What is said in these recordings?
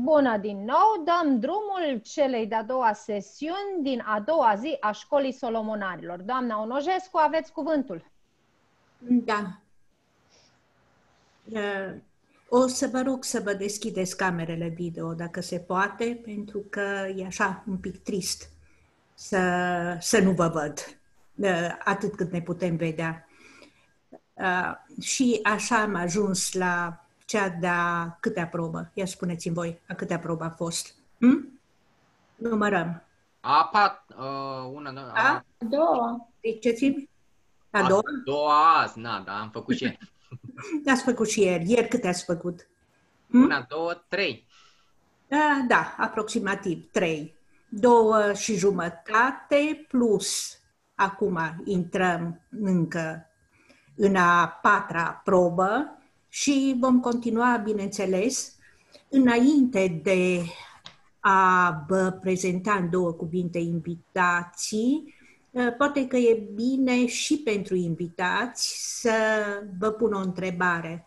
Bună din nou! Dăm drumul celei de-a doua sesiuni din a doua zi a Școlii Solomonarilor. Doamna Onojescu, aveți cuvântul. Da. O să vă rog să vă deschideți camerele video, dacă se poate, pentru că e așa un pic trist să nu vă văd, atât cât ne putem vedea. Și așa am ajuns la cea de-a câtea probă? Ia spuneți-mi voi, a câtea probă a fost? Numărăm. A doua. Ziceți-mi? A doua? A doua azi, da, am făcut și ieri. Ați făcut și ieri. Ieri câte ați făcut? 1, 2, 3. Da, aproximativ 3. 2 și jumătate plus acum intrăm încă în a 4-a probă și vom continua, bineînțeles, înainte de a vă prezenta în 2 cuvinte invitații. Poate că e bine și pentru invitați să vă pun o întrebare.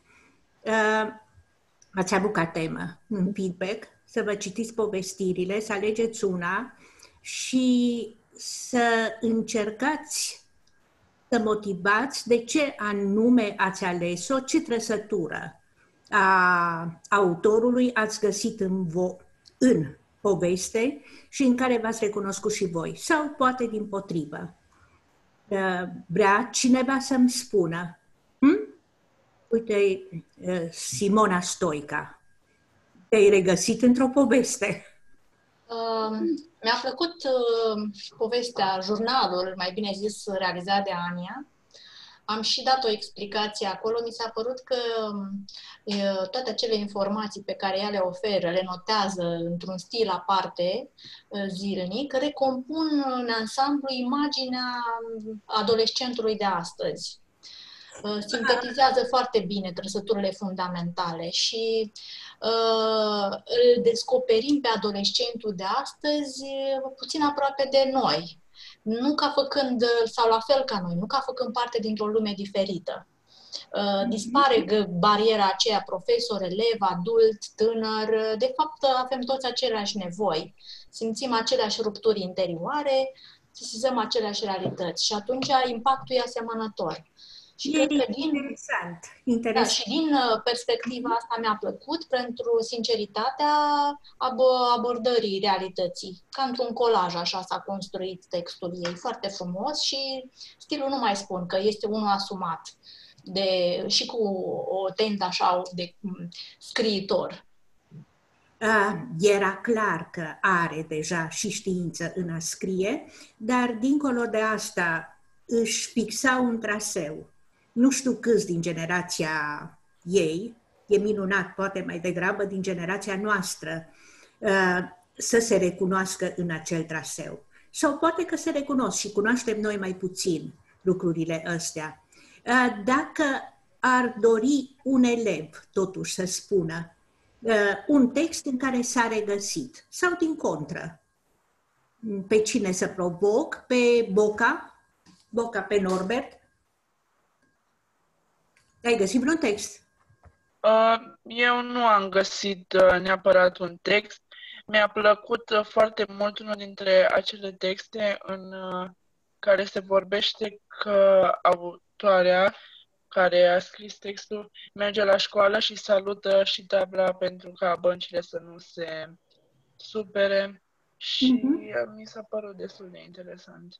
Ați avut ca temă în feedback să vă citiți povestirile, să alegeți una și să încercați să motivați de ce anume ați ales-o, ce trăsătură a autorului ați găsit în poveste și în care v-ați recunoscut și voi. Sau poate dimpotrivă. Vrea cineva să-mi spună. Uite, Simona Stoica, te-ai regăsit într-o poveste. Mi-a plăcut povestea, jurnalul, mai bine zis, realizat de Ania. Am și dat o explicație acolo. Mi s-a părut că toate acele informații pe care ea le oferă, le notează într-un stil aparte, zilnic, recompun în ansamblu imaginea adolescentului de astăzi. Sintetizează foarte bine trăsăturile fundamentale și îl descoperim pe adolescentul de astăzi puțin aproape de noi. Nu ca făcând, sau la fel ca noi, nu ca făcând parte dintr-o lume diferită. Dispare bariera aceea profesor, elev, adult, tânăr. De fapt, avem toți aceleași nevoi. Simțim aceleași rupturi interioare, sesizăm aceleași realități și atunci impactul e asemănător. Și cred că interesant. Da, și din perspectiva asta mi-a plăcut pentru sinceritatea abordării realității. Ca într-un colaj așa s-a construit textul ei, foarte frumos și stilul nu mai spun că este unul asumat și cu o tentă așa de scriitor. Era clar că are deja și știință în a scrie, dar dincolo de asta își fixa un traseu. Nu știu câți din generația ei, e minunat, poate mai degrabă din generația noastră, să se recunoască în acel traseu. Sau poate că se recunosc și cunoaștem noi mai puțin lucrurile astea. Dacă ar dori un elev, totuși, să spună un text în care s-a regăsit, sau din contră, pe cine să provoc, pe Boca pe Norbert, ai găsit vreun text? Eu nu am găsit neapărat un text. Mi-a plăcut foarte mult unul dintre acele texte în care se vorbește că autoarea care a scris textul merge la școală și salută și tabla pentru ca băncile să nu se supere și mi s-a părut destul de interesant.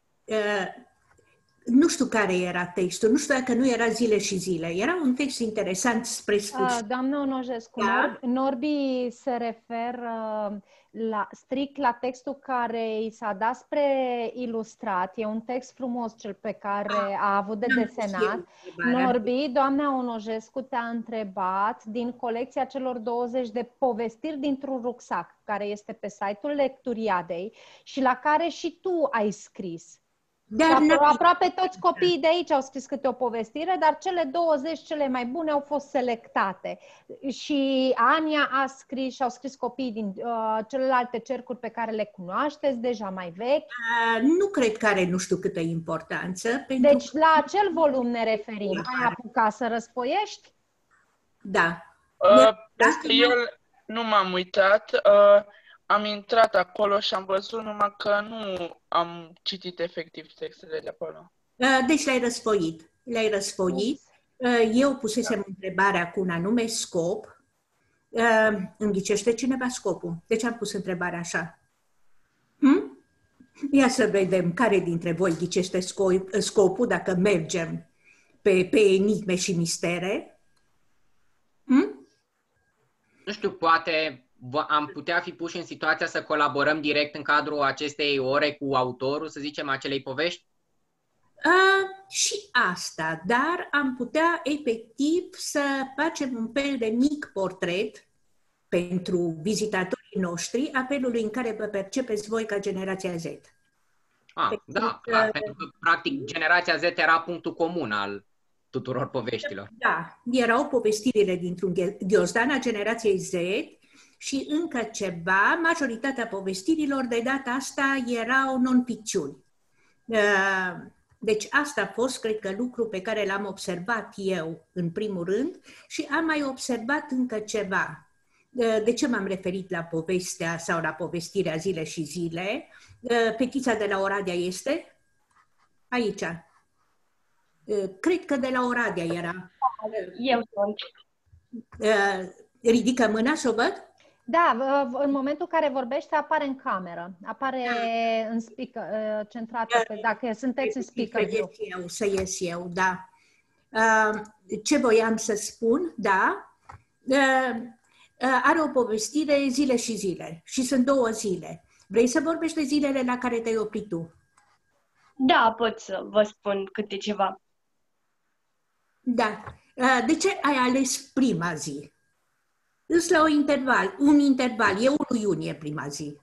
Nu știu care era textul, nu știu dacă nu era Zile și zile. Era un text interesant spre sfârșit. Doamna Onojescu, Da? Norbi se referă strict la textul care i s-a dat spre ilustrat. E un text frumos cel pe care a avut de desenat. Norbi, doamna Onojescu te-a întrebat din colecția celor 20 de povestiri dintr-un rucsac, care este pe site-ul Lecturiadei și la care și tu ai scris. Dar aproape toți copiii de aici au scris câte o povestire, dar cele 20 cele mai bune au fost selectate. Și Ania a scris și au scris copiii din celelalte cercuri pe care le cunoașteți, deja mai vechi. Nu cred că are nu știu câtă importanță. Deci la acel volum ne referim. Ai apucat să răspoiești? Da. Nu m-am uitat, am intrat acolo și am văzut, numai că nu am citit efectiv textele de acolo. Deci le-ai răsfoit. Le-ai răsfoit. Eu pusesem întrebarea cu un anume scop. Îmi ghicește cineva scopul. De ce am pus întrebarea așa? Ia să vedem care dintre voi ghicește scopul dacă mergem pe enigme și mistere. Nu știu, poate am putea fi puși în situația să colaborăm direct în cadrul acestei ore cu autorul, să zicem, acelei povești? Și asta, dar am putea efectiv să facem un fel de mic portret pentru vizitatorii noștri a felului în care vă percepeți voi ca generația Z. Da, clar, pentru că practic generația Z era punctul comun al tuturor poveștilor. Da, erau povestirile dintr-un ghiozdan a generației Z și încă ceva, majoritatea povestirilor de data asta erau non-ficțiuni. Deci asta a fost, cred că, lucru pe care l-am observat eu în primul rând și am mai observat încă ceva. De ce m-am referit la povestea sau la povestirea Zile și Zile? Fetița de la Oradea este? Aici. Cred că de la Oradea era. Eu sunt. Ridică mâna să o văd? Da, în momentul în care vorbește apare în cameră, apare în speaker, centrată, dacă sunteți în speaker view. Să ies eu, da. Ce voiam să spun, da, are o povestire Zile și Zile și sunt 2 zile. Vrei să vorbești de zilele la care te-ai oprit tu? Da, pot să vă spun câte ceva. Da. De ce ai ales prima zi? Îți la un interval, e 1 iunie prima zi.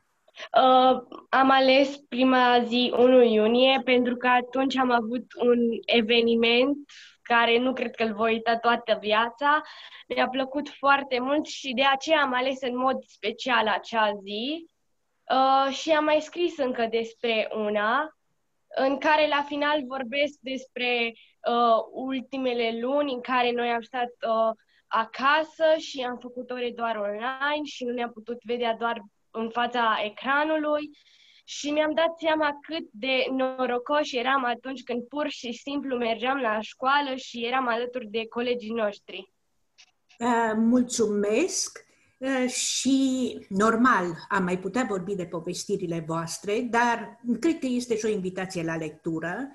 Am ales prima zi 1 iunie pentru că atunci am avut un eveniment care nu cred că îl voi uita toată viața. Mi-a plăcut foarte mult și de aceea am ales în mod special acea zi și am mai scris încă despre una în care la final vorbesc despre ultimele luni în care noi am stat acasă și am făcut ore doar online și nu ne-am putut vedea doar în fața ecranului și mi-am dat seama cât de norocoși eram atunci când pur și simplu mergeam la școală și eram alături de colegii noștri. Mulțumesc și normal am mai putea vorbi de povestirile voastre, dar cred că este și o invitație la lectură.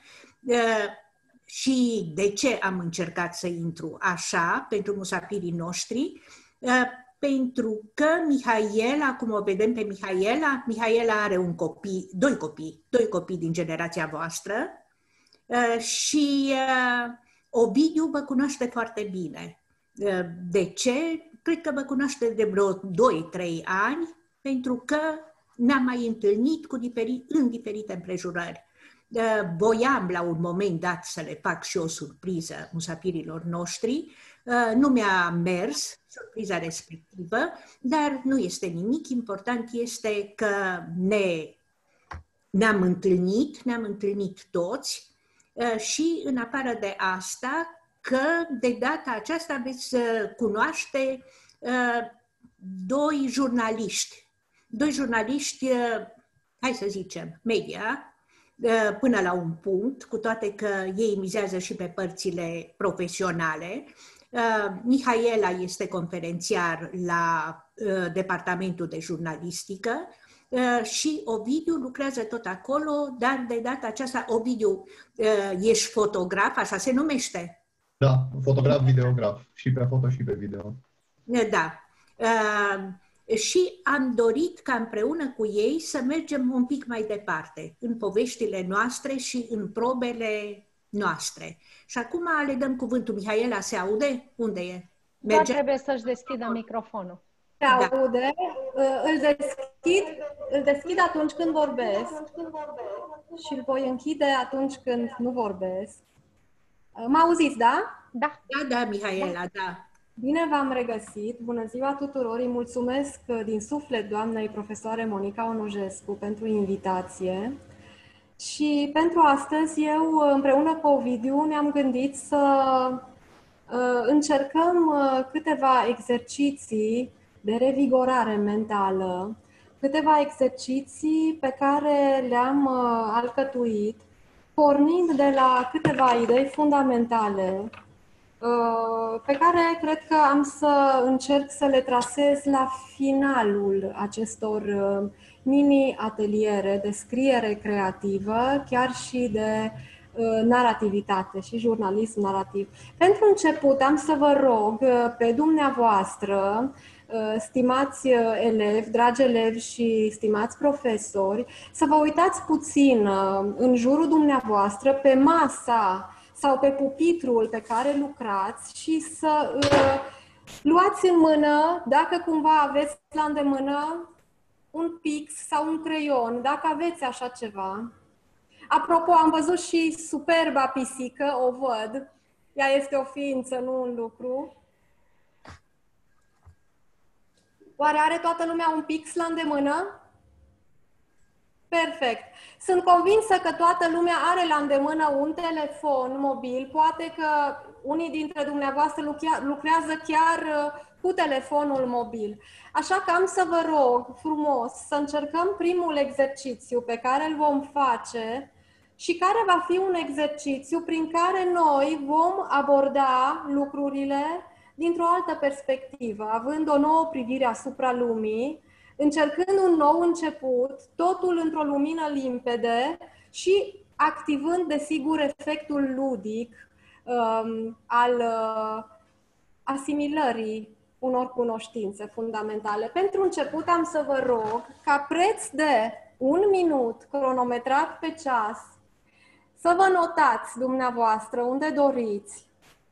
Și de ce am încercat să intru așa pentru musafirii noștri? Pentru că Mihaela, cum o vedem pe Mihaela are doi copii din generația voastră și Ovidiu vă cunoaște foarte bine. De ce? Cred că vă cunoaște de vreo 2-3 ani, pentru că ne-am mai întâlnit în diferite împrejurări. Voiam la un moment dat să le fac și o surpriză musafirilor noștri. Nu mi-a mers surpriza respectivă, dar nu este nimic. Important este că ne-am întâlnit toți și în afară de asta că de data aceasta veți cunoaște 2 jurnaliști. 2 jurnaliști, hai să zicem, media, până la un punct, cu toate că ei mizează și pe părțile profesionale. Mihaela este conferențiar la Departamentul de Jurnalistică și Ovidiu lucrează tot acolo, dar de data aceasta, Ovidiu, ești fotograf, așa se numește? Da, fotograf, videograf, și pe foto și pe video. Da. Și am dorit ca împreună cu ei să mergem un pic mai departe în poveștile noastre și în probele noastre. Și acum le dăm cuvântul. Mihaela, se aude? Unde e? Merge? Da, trebuie să-și deschidă microfonul. Se aude. Îl deschid atunci când vorbesc și îl voi închide atunci când nu vorbesc. Mă auziți, da? Da. Da, Mihaela, da. Bine v-am regăsit! Bună ziua tuturor! Îi mulțumesc din suflet doamnei profesoare Monica Onujescu pentru invitație. Și pentru astăzi eu, împreună cu Ovidiu, ne-am gândit să încercăm câteva exerciții de revigorare mentală, câteva exerciții pe care le-am alcătuit, pornind de la câteva idei fundamentale, pe care cred că am să încerc să le trasez la finalul acestor mini-ateliere de scriere creativă, chiar și de narrativitate și jurnalism narrativ. Pentru început am să vă rog pe dumneavoastră, stimați elevi, dragi elevi și stimați profesori, să vă uitați puțin în jurul dumneavoastră, pe masa sau pe pupitrul pe care lucrați și să luați în mână, dacă cumva aveți la îndemână, un pix sau un creion, dacă aveți așa ceva. Apropo, am văzut și superba pisică, o văd. Ea este o ființă, nu un lucru. Oare are toată lumea un pix la îndemână? Perfect. Sunt convinsă că toată lumea are la îndemână un telefon mobil. Poate că unii dintre dumneavoastră lucrează chiar cu telefonul mobil. Așa că am să vă rog frumos să încercăm primul exercițiu pe care îl vom face și care va fi un exercițiu prin care noi vom aborda lucrurile dintr-o altă perspectivă, având o nouă privire asupra lumii, încercând un nou început, totul într-o lumină limpede și activând, desigur, efectul ludic al asimilării unor cunoștințe fundamentale. Pentru început am să vă rog, ca preț de 1 minut cronometrat pe ceas, să vă notați dumneavoastră unde doriți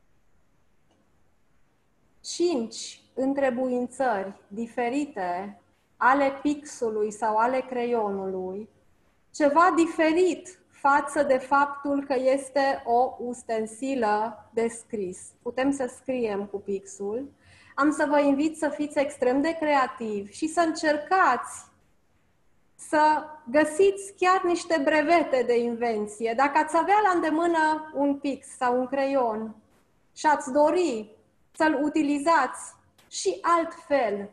5 întrebuințări diferite ale pixului sau ale creionului, ceva diferit față de faptul că este o ustensilă de scris. Putem să scriem cu pixul. Am să vă invit să fiți extrem de creativi și să încercați să găsiți chiar niște brevete de invenție. Dacă ați avea la îndemână un pix sau un creion și ați dori să-l utilizați și altfel,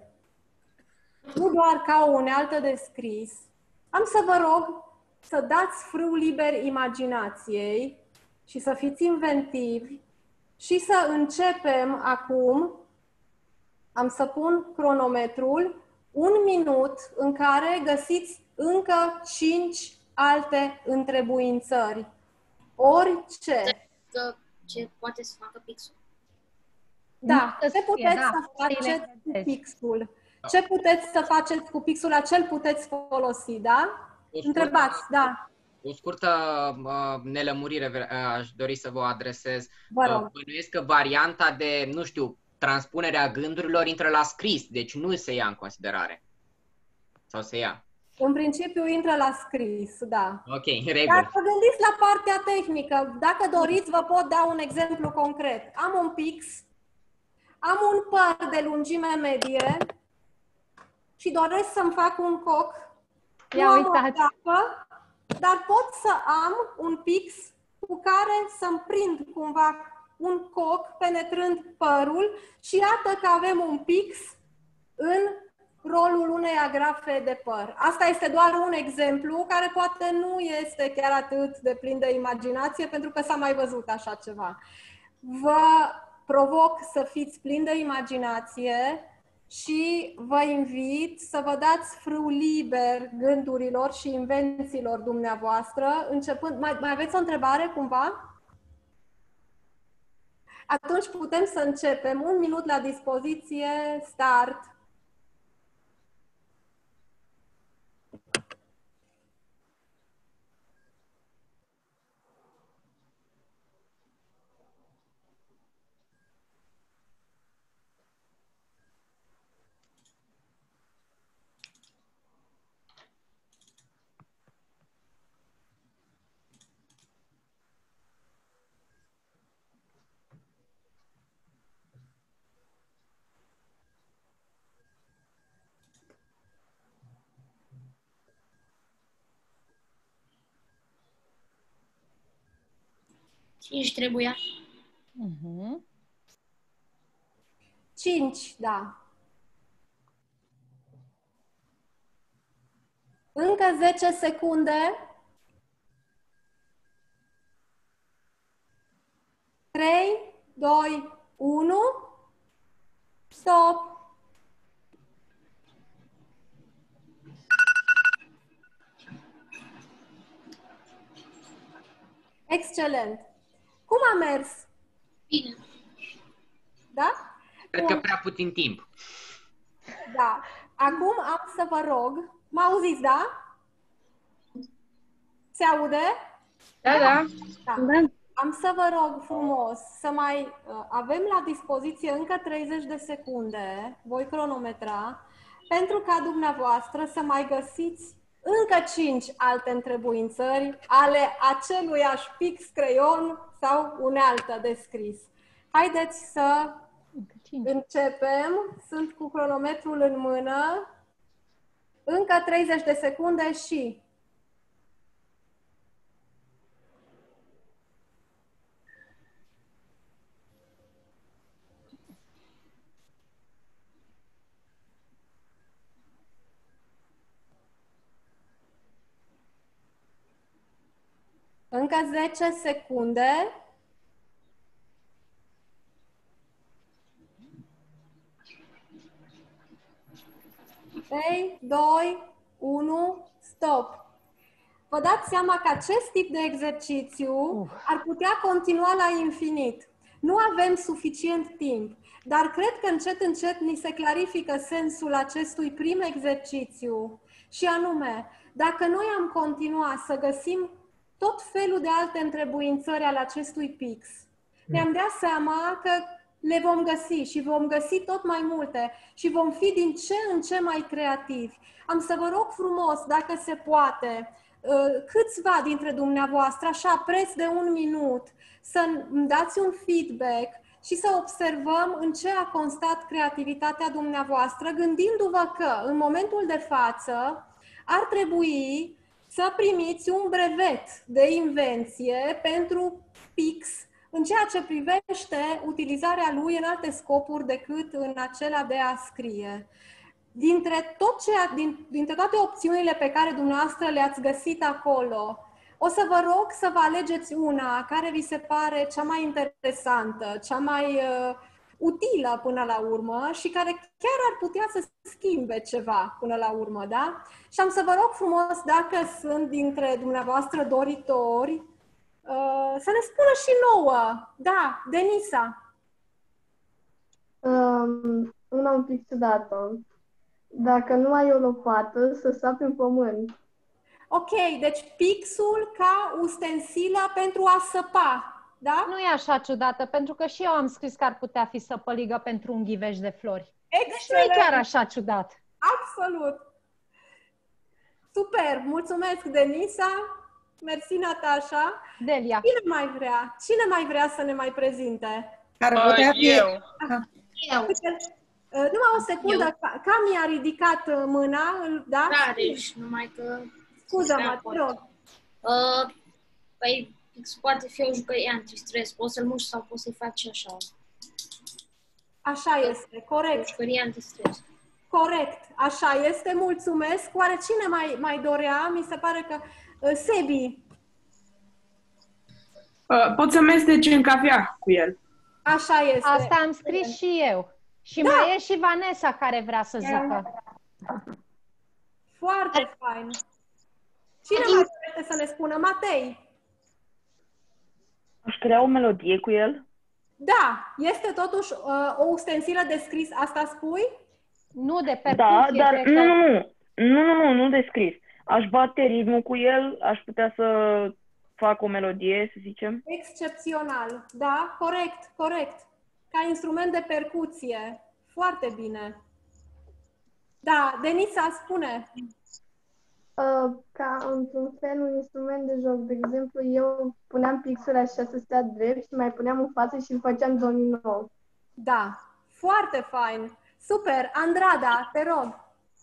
nu doar ca o unealtă de scris, am să vă rog să dați frâu liber imaginației și să fiți inventivi și să începem acum. Am să pun cronometrul, 1 minut în care găsiți încă 5 alte întrebuințări. Orice. Ce poate să facă pixul? Da, ce puteți să faceți cu pixul? Ce puteți să faceți cu pixul? La ce puteți folosi, da? Întrebați, da. O scurtă nelămurire aș dori să vă adresez. Vă rog. Bănuiesc că varianta de, nu știu, transpunerea gândurilor intră la scris, deci nu se ia în considerare. Sau se ia? În principiu intră la scris, da. Ok, în regulă. Dar vă gândiți la partea tehnică. Dacă doriți, vă pot da un exemplu concret. Am un pix, am un păr de lungime medie și doresc să-mi fac un coc. Ia uitați. Dar pot să am un pix cu care să-mi prind cumva un coc penetrând părul și iată că avem un pix în rolul unei agrafe de păr. Asta este doar un exemplu care poate nu este chiar atât de plin de imaginație, pentru că s-a mai văzut așa ceva. Vă provoc să fiți plini de imaginație și vă invit să vă dați frâu liber gândurilor și invențiilor dumneavoastră, începând... Mai aveți o întrebare cumva? Atunci putem să începem. 1 minut la dispoziție, start! Cinci trebuia. 5, da. Încă 10 secunde. 3, 2, 1. Stop! Excelent! Cum a mers? Bine. Da? Cred că prea puțin timp. Da. Acum am să vă rog, mă auziți, da? Se aude? Da, da. Da. Am să vă rog frumos să mai avem la dispoziție încă 30 de secunde, voi cronometra, pentru ca dumneavoastră să mai găsiți încă 5 alte întrebuințări ale aceluiași pix, creion sau unealtă de scris. Haideți să începem. Sunt cu cronometrul în mână. Încă 30 de secunde și... Încă 10 secunde. Trei, 2, 1, stop! Vă dați seama că acest tip de exercițiu ar putea continua la infinit. Nu avem suficient timp, dar cred că încet, încet ni se clarifică sensul acestui prim exercițiu. Și anume, dacă noi am continuat să găsim tot felul de alte întrebuințări ale acestui pix, ne-am dat seama că le vom găsi și vom găsi tot mai multe și vom fi din ce în ce mai creativi. Am să vă rog frumos, dacă se poate, câțiva dintre dumneavoastră, așa preț de 1 minut, să îmi dați un feedback și să observăm în ce a constat creativitatea dumneavoastră, gândindu-vă că în momentul de față ar trebui să primiți un brevet de invenție pentru pix în ceea ce privește utilizarea lui în alte scopuri decât în acela de a scrie. Dintre toate opțiunile pe care dumneavoastră le-ați găsit acolo, o să vă rog să vă alegeți una care vi se pare cea mai interesantă, cea mai utilă până la urmă și care chiar ar putea să schimbe ceva până la urmă, da? Și am să vă rog frumos, dacă sunt dintre dumneavoastră doritori, să ne spună și nouă. Da, Denisa. Una un pic ciudată. Dacă nu ai o lopată, să sapi în pământ. Ok, deci pixul ca ustensilă pentru a săpa, da? Nu e așa ciudată, pentru că și eu am scris că ar putea fi săpăligă pentru un ghiveș de flori. Excelent! Deci nu e chiar așa ciudat. Absolut! Super! Mulțumesc, Denisa! Mersi, Natasha! Delia! Cine mai vrea să ne mai prezinte? Eu. Numai o secundă, Cami a ridicat mâna, da? Da, deci numai că... Scuză-mă, te rog. Păi, poate fi o jucărie antistres. Poți să-l muști sau poți să-i faci așa. Așa este, corect. O jucărie antistres. Corect, așa este, mulțumesc. Oare cine mai dorea? Mi se pare că... Sebi. Pot să mesteci în cafea cu el. Așa este. Asta am scris și eu. Și da. Mai e și Vanessa care vrea să zică. Foarte fain. Cine mai dorește să ne spună? Matei. Aș crea o melodie cu el? Da. Este totuși o ustensilă de scris, asta spui? Nu de percuție. Da, dar nu de scris. Aș bate ritmul cu el, aș putea să fac o melodie, să zicem. Excepțional. Da, corect. Ca instrument de percuție. Foarte bine. Da, Denisa, spune. Ca într-un fel un instrument de joc. De exemplu, eu puneam pixul așa să stea drept și mai puneam în față și îl făceam domino. Da, foarte fain. Super. Andrada, te rog.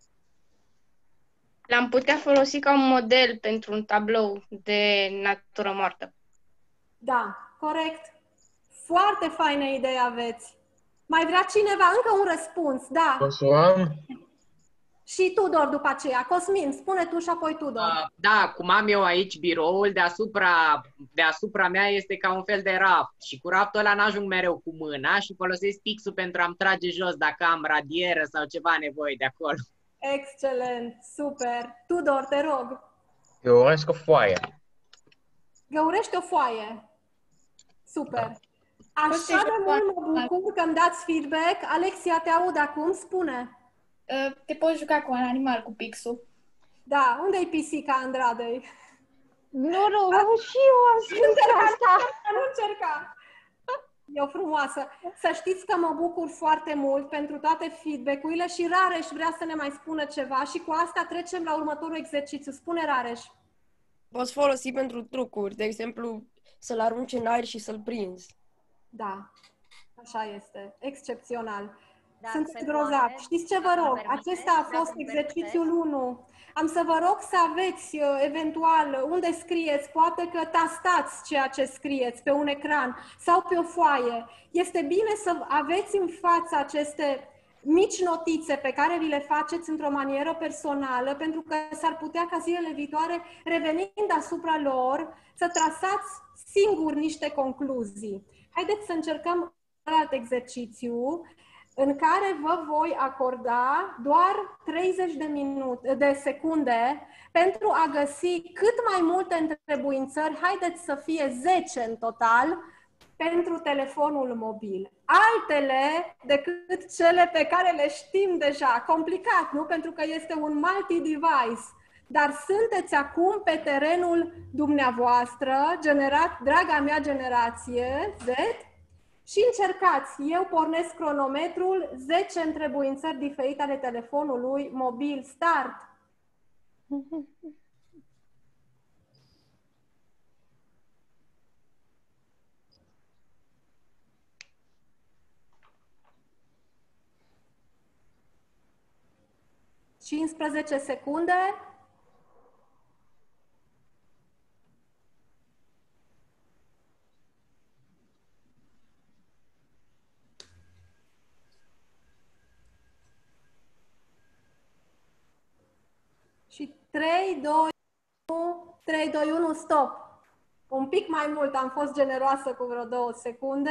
L-am putea folosi ca un model pentru un tablou de natură moartă. Da, corect. Foarte faină idee aveți. Mai vrea cineva? Încă un răspuns, da. O să am? Și Tudor după aceea. Cosmin, spune tu și apoi Tudor. Da, cum am eu aici biroul, deasupra mea este ca un fel de raft și cu raftul ăla n-ajung mereu cu mâna și folosesc pixul pentru a-mi trage jos dacă am radieră sau ceva nevoie de acolo. Excelent, super. Tudor, te rog. Găuresc o foaie. Găurește o foaie. Super. Așa de mult mă bucur că îmi dați feedback. Alexia, te aud acum, spune. Te poți juca cu un animal, cu pixul. Da, unde-i pisica Andradei? Nu, și eu am spus asta. Nu încerca. E o frumoasă. Să știți că mă bucur foarte mult pentru toate feedback-urile și Rareș vrea să ne mai spună ceva și cu asta trecem la următorul exercițiu. Spune, Rareș. Poți folosi pentru trucuri, de exemplu, să-l arunci în aer și să-l prinzi. Da, așa este. Excepțional. Sunteți grozavi. Știți ce vă rog? Acesta a fost exercițiul 1. Am să vă rog să aveți, eventual, unde scrieți, poate că tastați ceea ce scrieți pe un ecran sau pe o foaie. Este bine să aveți în față aceste mici notițe pe care vi le faceți într-o manieră personală, pentru că s-ar putea ca zilele viitoare, revenind asupra lor, să trasați singur niște concluzii. Haideți să încercăm alt exercițiu în care vă voi acorda doar 30 de secunde pentru a găsi cât mai multe întrebuințări, haideți să fie 10 în total, pentru telefonul mobil. Altele decât cele pe care le știm deja. Complicat, nu? Pentru că este un multi-device. Dar sunteți acum pe terenul dumneavoastră, draga mea generație Z, și încercați. Eu pornesc cronometrul, 10 întrebuințări diferite ale telefonului mobil. Start! ...15 secunde. Și 3, 2, 1, 3, 2, 1, stop. Un pic mai mult, am fost generoasă cu vreo 2 secunde.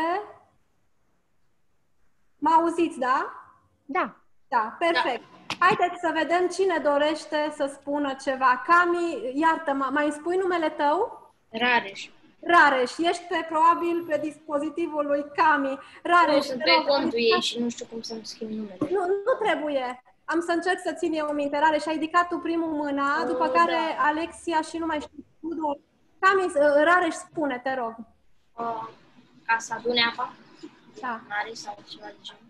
Mă auziți, da? Da. Da, perfect. Haideți să vedem cine dorește să spună ceva. Cami, iartă-mă, mai îmi spui numele tău? Rareș. Rareș, ești probabil pe dispozitivul lui Cami. Rareș, Nu, sunt pe contul ei și nu știu cum să-mi schimb numele. Nu trebuie. Am să încerc să țin eu minte. Rareș, ai ridicat tu primul mâna, după care Alexia și nu mai știu. Cami, Rareș, spune, te rog. Ca să adune apa? Da. Mare sau ceva de genul.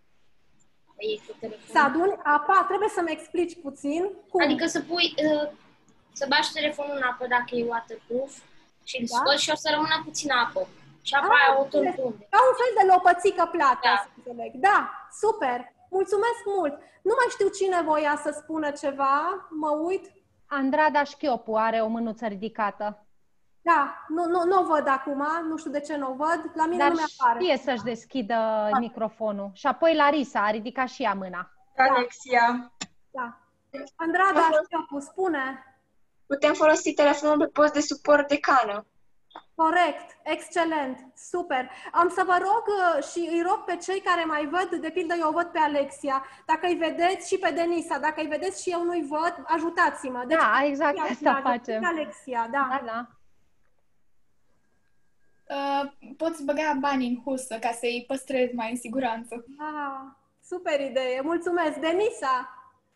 Să aduni apa? Trebuie să-mi explici puțin. Cum? Adică să pui, să bagi telefonul în apă dacă e waterproof și îl scoți și o să rămână puțină apă. Și apa aia o tunde. Ca un fel de lopățică plată, să înțeleg. Da, super. Mulțumesc mult. Nu mai știu cine voia să spună ceva. Mă uit. Andrada Șchiopu are o mânuță ridicată. Da, nu o văd acum, nu știu de ce nu o văd, la mine nu mi-apare. Știe să-și deschidă microfonul. Și apoi Larisa a ridicat și ea mâna. Alexia. Da. Andrada, Șchiopu, spune. Putem folosi telefonul pe post de suport de cană. Corect, excelent, super. Am să vă rog și îi rog pe cei care mai văd, de pildă eu o văd pe Alexia, dacă îi vedeți și pe Denisa, dacă îi vedeți și eu nu-i văd, ajutați-mă. Deci, da, exact asta facem. Alexia, da. Da. Poți băga banii în husă ca să-i păstrezi mai în siguranță. Super idee, mulțumesc. Denisa?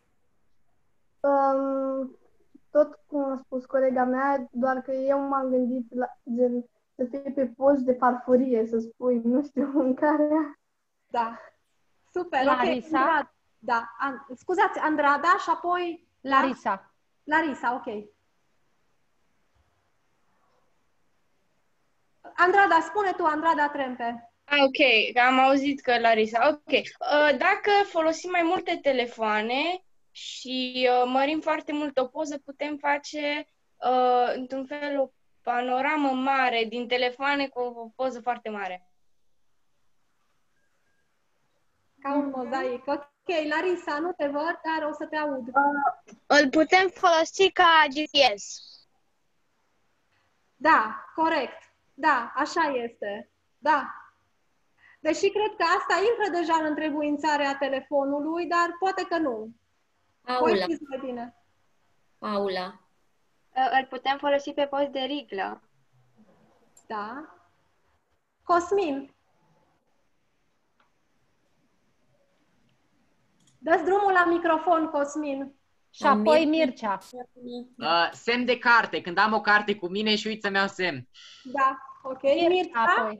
Tot cum a spus colega mea, doar că eu m-am gândit la gen să fie pe post de farfurie, să spui, nu știu, mâncarea. Da. Super, Larisa? Okay. Da. Scuzați, Andrada și apoi... Larisa. Larisa, ok. Andrada, spune tu, Andrada Trempe. Ok, am auzit că Larisa. Ok. Dacă folosim mai multe telefoane și mărim foarte mult o poză, putem face într-un fel o panoramă mare din telefoane cu o poză foarte mare. Ca un mozaic. Ok, Larisa, nu te văd, dar o să te aud. Îl putem folosi ca GPS. Da, corect. Da, așa este. Da. Deși cred că asta intră deja în întrebuințarea telefonului, dar poate că nu. Aula. Mai bine. Aula. Îl putem folosi pe post de riglă. Da. Cosmin. Dă-ți drumul la microfon, Cosmin. Și apoi Mircea. Semn de carte. Când am o carte cu mine și uit să-mi iau semn. Da, ok. Mircea?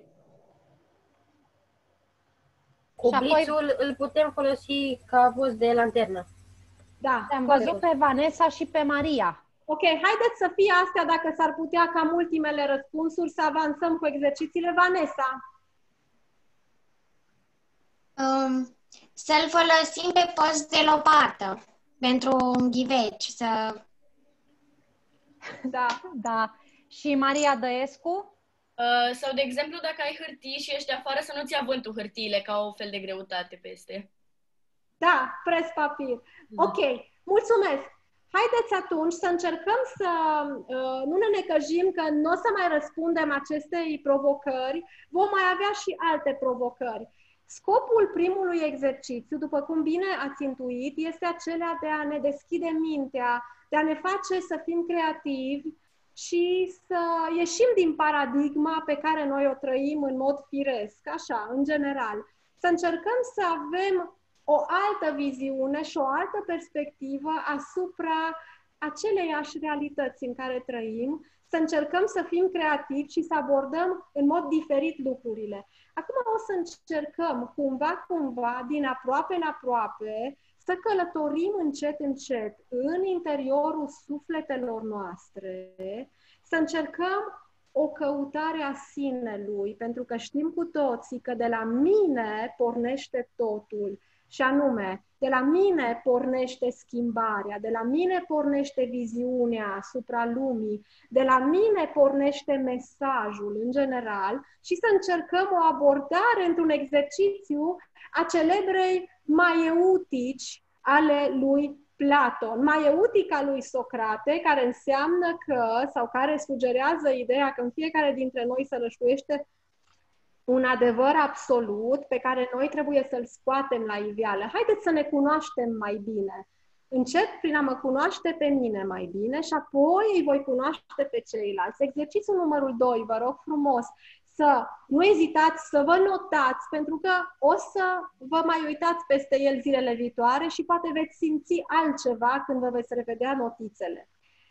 Cubițul îl putem folosi ca post de lanternă. Da. Am văzut pe Vanessa și pe Maria. Ok, haideți să fie astea, dacă s-ar putea, cam ultimele răspunsuri, să avansăm cu exercițiile. Vanessa? Să-l folosim pe post de lopată pentru ghiveci. Da. Și Maria Dăescu? Sau, de exemplu, dacă ai hârtii și ești afară, să nu-ți ia vântul hârtiile ca o fel de greutate peste. Da, pres papir. Ok, mulțumesc. Haideți atunci să încercăm să nu ne necăjim că nu o să mai răspundem acestei provocări. Vom mai avea și alte provocări. Scopul primului exercițiu, după cum bine ați intuit, este acela de a ne deschide mintea, de a ne face să fim creativi și să ieșim din paradigma pe care noi o trăim în mod firesc, așa, în general. Să încercăm să avem o altă viziune și o altă perspectivă asupra aceleiași realități în care trăim, să încercăm să fim creativi și să abordăm în mod diferit lucrurile. Acum o să încercăm cumva, din aproape în aproape, să călătorim încet în interiorul sufletelor noastre, să încercăm o căutare a sinelui, pentru că știm cu toții că de la mine pornește totul. Și anume, de la mine pornește schimbarea, de la mine pornește viziunea asupra lumii, de la mine pornește mesajul în general și să încercăm o abordare într-un exercițiu a celebrei maieutici ale lui Platon. Maieutica lui Socrate, care înseamnă că, sau care sugerează ideea că în fiecare dintre noi se rășuiește un adevăr absolut pe care noi trebuie să-l scoatem la iveală. Haideți să ne cunoaștem mai bine. Încep prin a mă cunoaște pe mine mai bine și apoi îi voi cunoaște pe ceilalți. Exercițiul numărul 2, vă rog frumos să nu ezitați să vă notați, pentru că o să vă mai uitați peste el zilele viitoare și poate veți simți altceva când vă veți revedea notițele.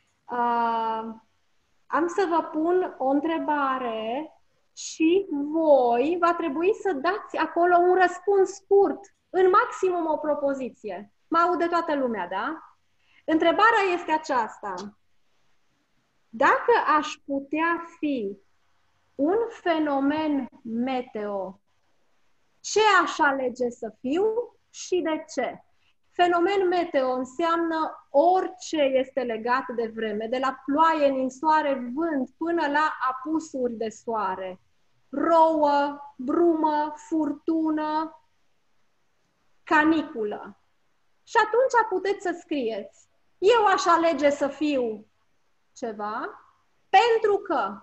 Am să vă pun o întrebare și voi va trebui să dați acolo un răspuns scurt, în maximum o propoziție. Mă aude toată lumea, da? Întrebarea este aceasta. Dacă aș putea fi un fenomen meteo, ce aș alege să fiu și de ce? Fenomen meteo înseamnă orice este legat de vreme, de la ploaie, ninsoare, vânt, până la apusuri de soare. Rouă, brumă, furtună, caniculă. Și atunci puteți să scrieți. Eu aș alege să fiu ceva pentru că.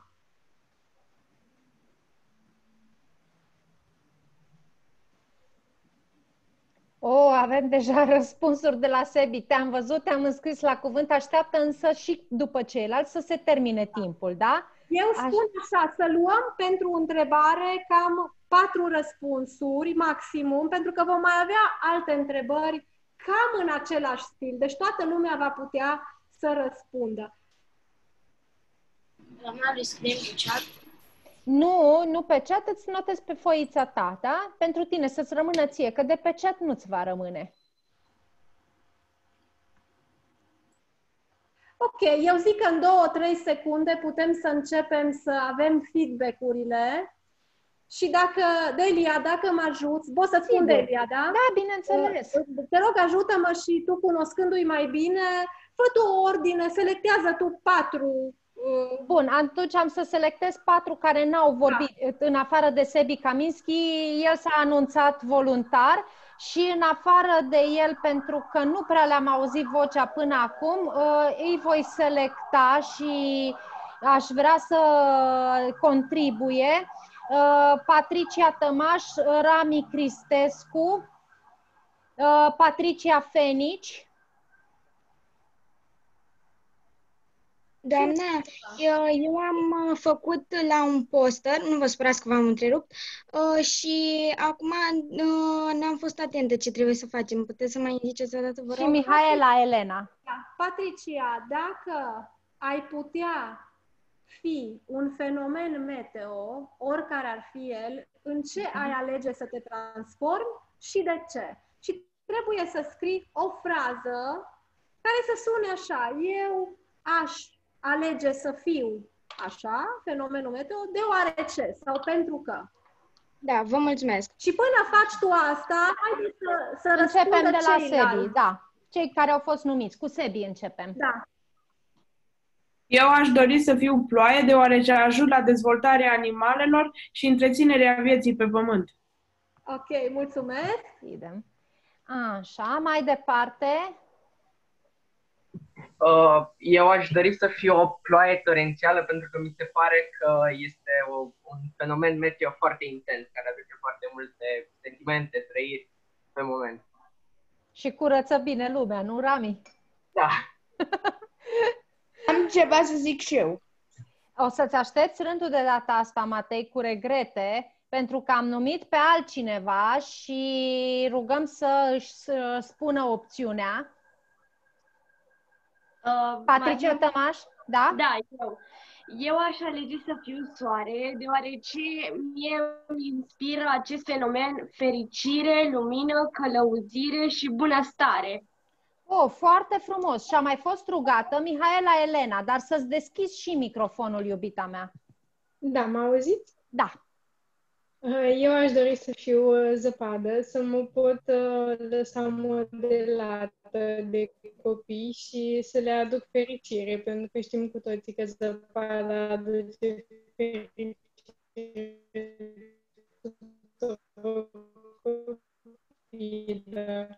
Avem deja răspunsuri de la Sebi. Te-am văzut, te-am înscris la cuvânt, așteaptă însă și după ceilalți să se termine timpul, da? Eu spun așa, să luăm pentru întrebare cam 4 răspunsuri maximum, pentru că vom mai avea alte întrebări cam în același stil. Deci toată lumea va putea să răspundă. Doamna, le scriem pe chat? Nu pe chat, îți notezi pe foița ta, da? Pentru tine, să-ți rămână ție, că de pe chat nu-ți va rămâne. Ok, eu zic că în 2-3 secunde putem să începem să avem feedback-urile. Și dacă, Delia, dacă mă ajuți, pot să spun Delia, da? Da, bineînțeles. Te rog, ajută-mă și tu, cunoscându-i mai bine, fă tu o ordine, selectează tu 4. Bun, atunci am să selectez 4 care n-au vorbit, în afară de Sebi Kaminski. El s-a anunțat voluntar și în afară de el, pentru că nu prea le-am auzit vocea până acum, îi voi selecta și aș vrea să contribuie Patricia Tămaș, Rami Cristescu, Patricia Fenici. Doamna, eu am făcut la un poster, nu vă supărați că v-am întrerupt, și acum n-am fost atentă ce trebuie să facem. Puteți să mai indiceți o dată, vă rog? Și Mihaela Elena. Da. Patricia, dacă ai putea fi un fenomen meteo, oricare ar fi el, în ce ai alege să te transformi și de ce? Și trebuie să scrii o frază care să sune așa: eu aș alege să fiu așa, fenomenul meteo, deoarece sau pentru că. Da, vă mulțumesc. Și până faci tu asta, haideți să începem răspundă de la ceilalți. Sebi, da. Cei care au fost numiți. Cu Sebi începem. Da. Eu aș dori să fiu ploaie, deoarece ajut la dezvoltarea animalelor și întreținerea vieții pe pământ. Ok, mulțumesc. Idem. Așa, mai departe. Eu aș dori să fiu o ploaie torențială pentru că mi se pare că este un fenomen meteo foarte intens, care aduce foarte multe sentimente, trăiri pe moment. Și curăță bine lumea, nu, Rami? Da. Am ceva să zic și eu. O să-ți aștepți rândul de data asta, Matei, cu regrete, pentru că am numit pe altcineva și rugăm să își spună opțiunea. Patricia Tămaș, da? Da, eu aș alege să fiu soare, deoarece mie îmi inspiră acest fenomen fericire, lumină, călăuzire și bunăstare. Oh, foarte frumos. Și a mai fost rugată Mihaela Elena, dar să-ți deschizi și microfonul, iubita mea. Da, mă auziți? Da. Eu aș dori să fiu zăpadă, să mă pot lăsa modelată de copii și să le aduc fericire, pentru că știm cu toții că zăpada aduce fericire copiilor.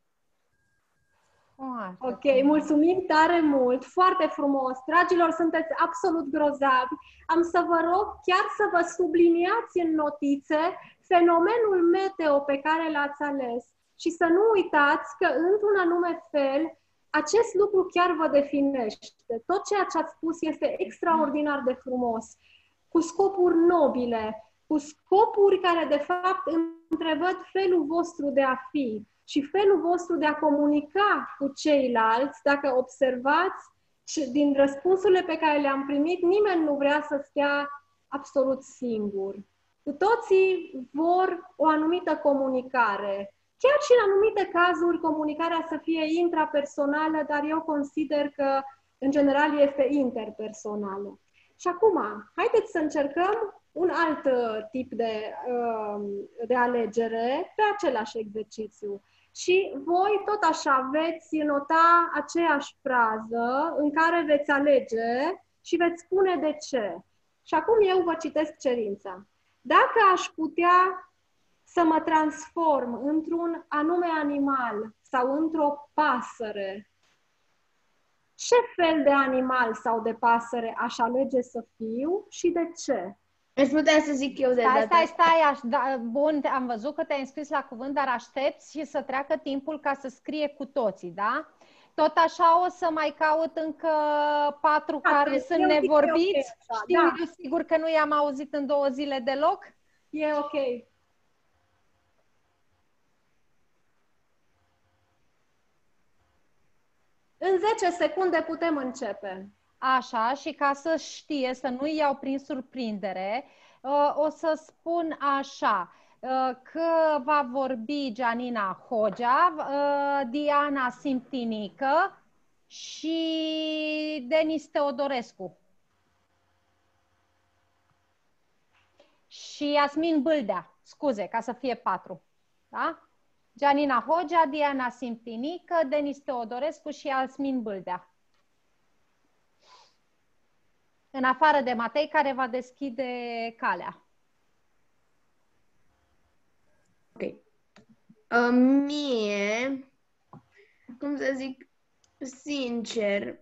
Ok, mulțumim tare mult, foarte frumos. Dragilor, sunteți absolut grozavi. Am să vă rog chiar să vă subliniați în notițe fenomenul meteo pe care l-ați ales și să nu uitați că, într-un anume fel, acest lucru chiar vă definește. Tot ceea ce ați spus este extraordinar de frumos, cu scopuri nobile, cu scopuri care, de fapt, întrevăd felul vostru de a fi și felul vostru de a comunica cu ceilalți. Dacă observați, din răspunsurile pe care le-am primit, nimeni nu vrea să stea absolut singur. Cu toții vor o anumită comunicare. Chiar și în anumite cazuri, comunicarea să fie intrapersonală, dar eu consider că, în general, este interpersonală. Și acum, haideți să încercăm un alt tip de alegere pe același exercițiu. Și voi tot așa veți nota aceeași frază în care veți alege și veți spune de ce. Și acum eu vă citesc cerința. Dacă aș putea să mă transform într-un anume animal sau într-o pasăre, ce fel de animal sau de pasăre aș alege să fiu și de ce? Aș putea să zic eu de data. Stai, bun, am văzut că te-ai înscris la cuvânt, dar aștepți și să treacă timpul ca să scrie cu toții, da? Tot așa o să mai caut încă 4 care sunt nevorbiți. Știu eu sigur că nu i-am auzit în 2 zile deloc. E ok. În 10 secunde putem începe. Așa, și ca să știe, să nu iau prin surprindere, o să spun așa, că va vorbi Gianina Hogea, Diana Simtinică și Denis Teodorescu. Și Iasmin Bâldea, scuze, ca să fie 4. Da? Gianina Hogea, Diana Simtinică, Denis Teodorescu și Iasmin Bâldea. În afară de Matei, care va deschide calea. Ok. Mie, cum să zic, sincer,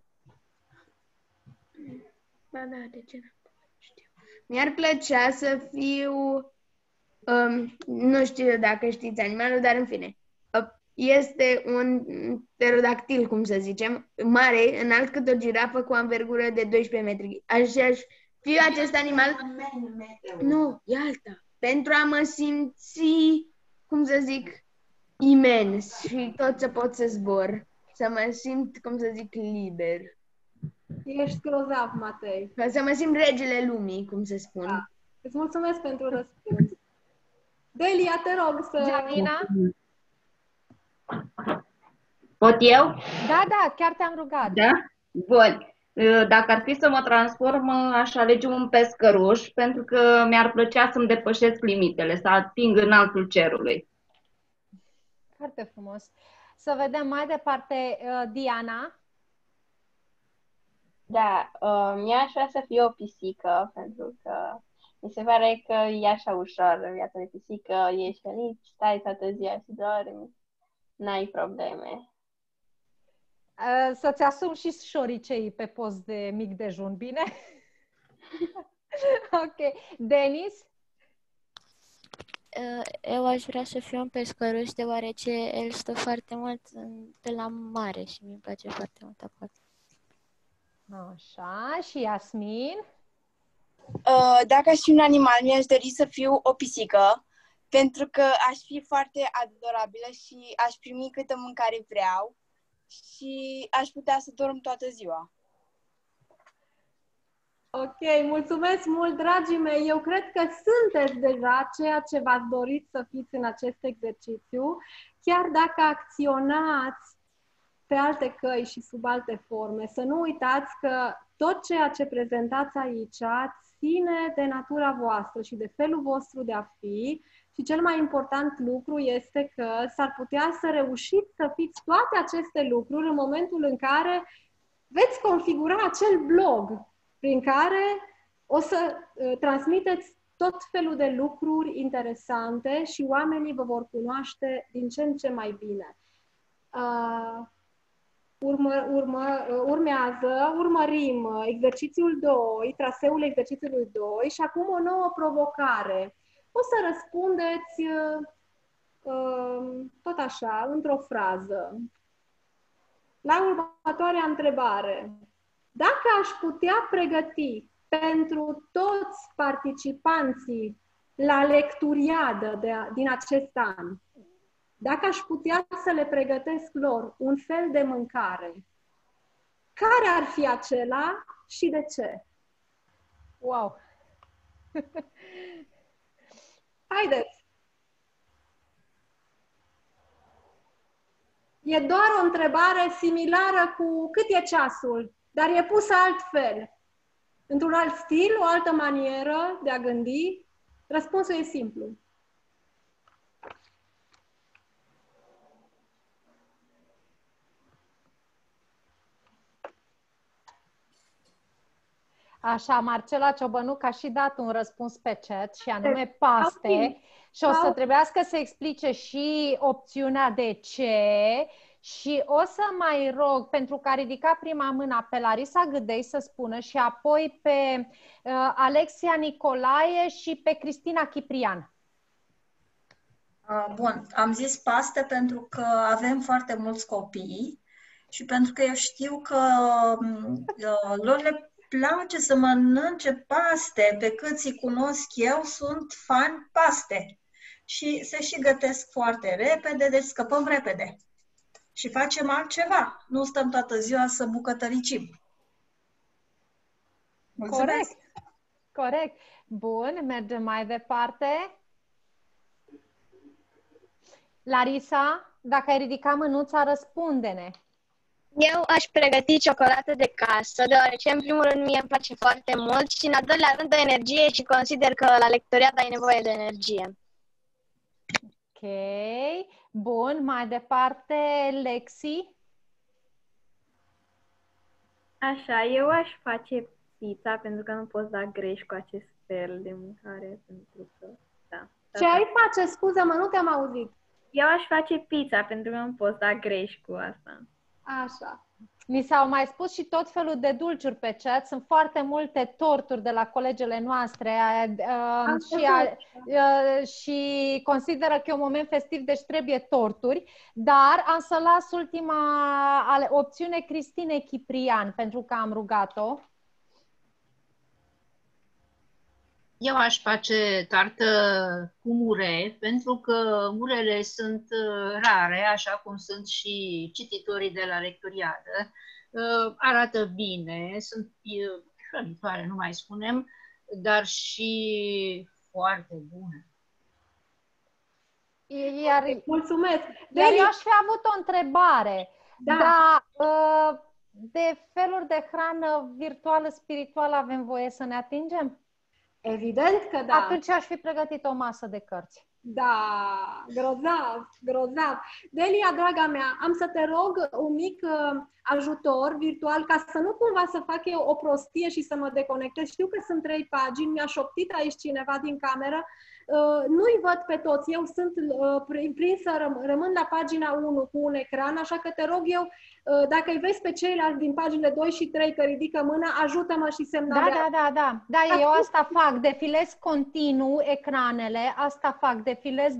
ba da, de ce nu știu. Mi-ar plăcea să fiu, nu știu dacă știți animalul, dar în fine, este un pterodactil, cum să zicem, mare, înalt cât o girafă cu o anvergură de 12 metri. Aș fi acest animal... Nu, e alta. Pentru a mă simți, cum să zic, imens și tot să pot să zbor. Să mă simt, cum să zic, liber. Ești grozav, Matei. Să mă simt regele lumii, cum se spune. Da. Îți mulțumesc pentru răspuns. Delia, te rog să... Janina? Pot eu? Da, da, chiar te-am rugat. Da? Bun. Dacă ar fi să mă transform, aș alege un pescăruș, pentru că mi-ar plăcea să-mi depășesc limitele, să ating înaltul cerului. Foarte frumos. Să vedem mai departe, Diana. Da, mi-aș vrea să fiu o pisică, pentru că mi se pare că e așa ușor în viața de pisică, ești feliz, stai toată ziua și dormi, n-ai probleme. Să-ți asumi și șoricei pe post de mic dejun, bine? Ok. Denis? Eu aș vrea să fiu un pescăruș, deoarece el stă foarte mult pe la mare și mi-mi place foarte mult acolo. Așa, și Iasmin? Dacă aș fi un animal, mi-aș dori să fiu o pisică, pentru că aș fi foarte adorabilă și aș primi câtă mâncare vreau și aș putea să dorm toată ziua. Ok, mulțumesc mult, dragii mei. Eu cred că sunteți deja ceea ce v-ați dorit să fiți în acest exercițiu, chiar dacă acționați pe alte căi și sub alte forme. Să nu uitați că tot ceea ce prezentați aici ține de natura voastră și de felul vostru de a fi și cel mai important lucru este că s-ar putea să reușiți să fiți toate aceste lucruri în momentul în care veți configura acel blog prin care o să transmiteți tot felul de lucruri interesante și oamenii vă vor cunoaște din ce în ce mai bine. Urmărim exercițiul 2, traseul exercițiului 2 și acum o nouă provocare. O să răspundeți tot așa, într-o frază. La următoarea întrebare. Dacă aș putea pregăti pentru toți participanții la lecturiadă din acest an, dacă aș putea să le pregătesc lor un fel de mâncare, care ar fi acela și de ce? Wow! Haideți! E doar o întrebare similară cu cât e ceasul, dar e pusă altfel. Într-un alt stil, o altă manieră de a gândi. Răspunsul e simplu. Așa, Marcela Ciobănuc a și dat un răspuns pe chat și anume paste și o să trebuiască să explice și opțiunea de ce și o să mai rog, pentru că a ridicat prima mână pe Larisa Gâdei să spună și apoi pe Alexia Nicolae și pe Cristina Chiprian. Bun, am zis paste pentru că avem foarte mulți copii și pentru că eu știu că lor le place să mănânce paste, pe cât îi cunosc eu, sunt fani paste. Și se și gătesc foarte repede, deci scăpăm repede. Și facem altceva. Nu stăm toată ziua să bucătăricim. Mulțumesc! Corect. Bun, mergem mai departe. Larisa, dacă ai ridicat mânuța, răspunde-ne. Eu aș pregăti ciocolată de casă, deoarece în primul rând mie îmi place foarte mult și în al doilea rând de energie și consider că la lectoriat ai nevoie de energie. Ok, bun, mai departe, Lexi. Așa, eu aș face pizza pentru că nu poți da greș cu acest fel de mâncare, pentru că, da. Ce ai face? Scuză-mă, nu te-am auzit. Eu aș face pizza, pentru că nu pot da greș cu asta. Așa. Mi s-au mai spus și tot felul de dulciuri pe chat. Sunt foarte multe torturi de la colegele noastre și consideră că e un moment festiv, deci trebuie torturi. Dar am să las ultima opțiune Cristinei Ciprian, pentru că am rugat-o. Eu aș face tartă cu mure, pentru că murele sunt rare, așa cum sunt și cititorii de la lectoriadă. Arată bine, sunt hrănitoare, nu mai spunem, dar și foarte bune. Mulțumesc! Iar eu aș fi avut o întrebare. Da. De feluri de hrană virtuală, spirituală avem voie să ne atingem? Evident că da. Atunci aș fi pregătit o masă de cărți. Da, grozav, grozav. Delia, draga mea, am să te rog un mic ajutor virtual ca să nu cumva să fac eu o prostie și să mă deconectez. Știu că sunt 3 pagini, mi-a șoptit aici cineva din cameră. Nu-i văd pe toți, eu sunt prinsă, rămân la pagina 1 cu un ecran, așa că te rog eu, dacă îi vezi pe ceilalți din paginile 2 și 3 că ridică mâna, ajută-mă și semnalează. Da, eu asta fac, defilez continuu ecranele, asta fac, defilez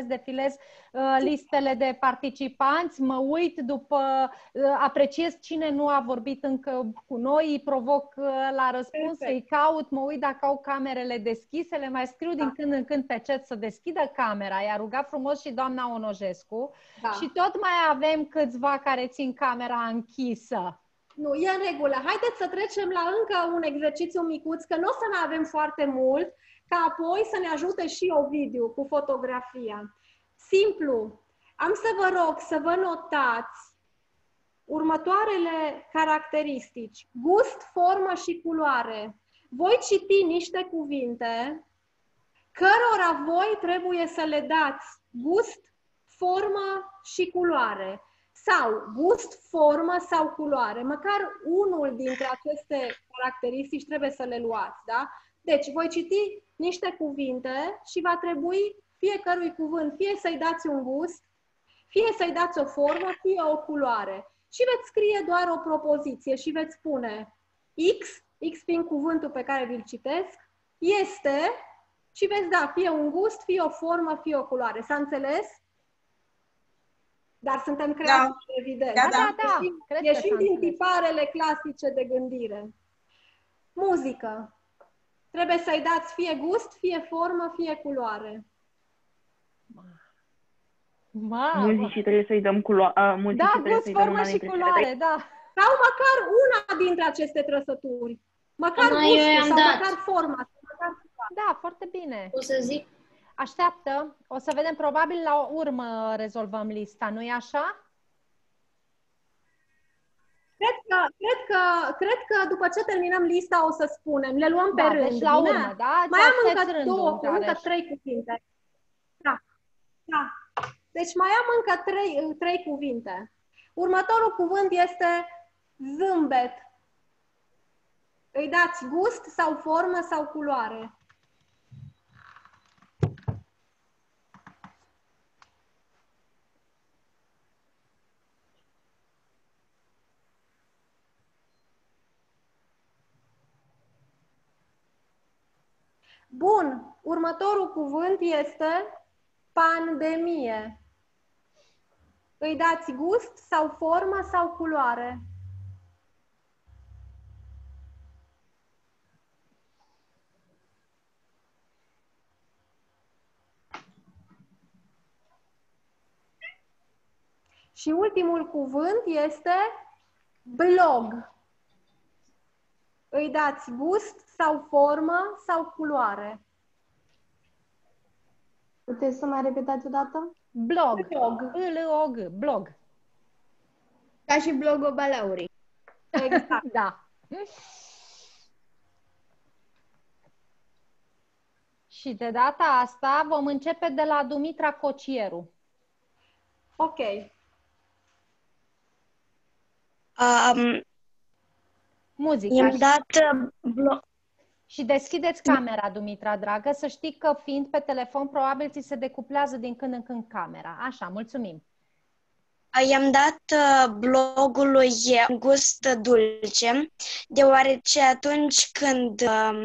listele de participanți, mă uit după, apreciez cine nu a vorbit încă cu noi, îi provoc la răspuns, îi caut, mă uit dacă au camerele deschise, le mai scriu din când în când pe chat să deschidă camera, i-a rugat frumos și doamna Onojescu și tot mai avem câțiva care țin camera închisă. Nu, e în regulă. Haideți să trecem la încă un exercițiu micuț, că nu o să mai avem foarte mult, ca apoi să ne ajute și Ovidiu cu fotografia. Simplu. Am să vă rog să vă notați următoarele caracteristici. Gust, formă și culoare. Voi citi niște cuvinte cărora voi trebuie să le dați gust, formă și culoare. Sau gust, formă sau culoare. Măcar unul dintre aceste caracteristici trebuie să le luați, da? Deci, voi citi niște cuvinte și va trebui fiecărui cuvânt fie să-i dați un gust, fie să-i dați o formă, fie o culoare. Și veți scrie doar o propoziție și veți spune X fiind cuvântul pe care vi-l citesc, este, și veți da fie un gust, fie o formă, fie o culoare. S-a înțeles? Dar suntem creativi, evident. Da. Ieșim din tiparele clasice de gândire. Muzică. Trebuie să-i dați fie gust, fie formă, fie culoare. Muzicii trebuie să-i dăm culoare. Da, gust, formă și culoare, da. Sau măcar una dintre aceste trăsături. Măcar gustul sau măcar forma. Da, foarte bine. O să zic. Așteaptă, o să vedem, probabil la urmă rezolvăm lista, nu-i așa? Cred că după ce terminăm lista o să spunem, le luăm pe rând. Deci la urmă, da? Mai am încă 3 cuvinte. Da. Deci mai am încă 3 cuvinte. Următorul cuvânt este zâmbet. Îi dați gust sau formă sau culoare. Bun, următorul cuvânt este pandemie. Îi dați gust sau formă sau culoare? Și ultimul cuvânt este blog. Îi dați gust sau formă sau culoare? Puteți să mai repetați o dată? Blog. Blog. Ca și blogul Balaurii. Exact. Da. Și de data asta vom începe de la Dumitra Cocieru. Ok. Muzica. I-am dat Și deschideți camera, Dumitra, dragă, să știi că fiind pe telefon, probabil ți se decuplează din când în când camera. Așa, mulțumim. I-am dat blogului Gust Dulce, deoarece atunci când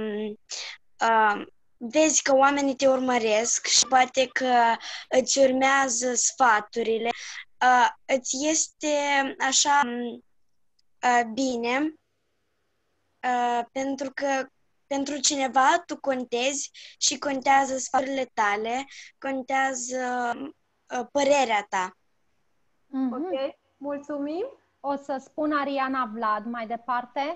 vezi că oamenii te urmăresc și poate că îți urmează sfaturile, îți este așa bine, pentru că pentru cineva tu contezi și contează sfaturile tale, contează părerea ta. Ok, mulțumim. O să spun Ariana Vlad mai departe.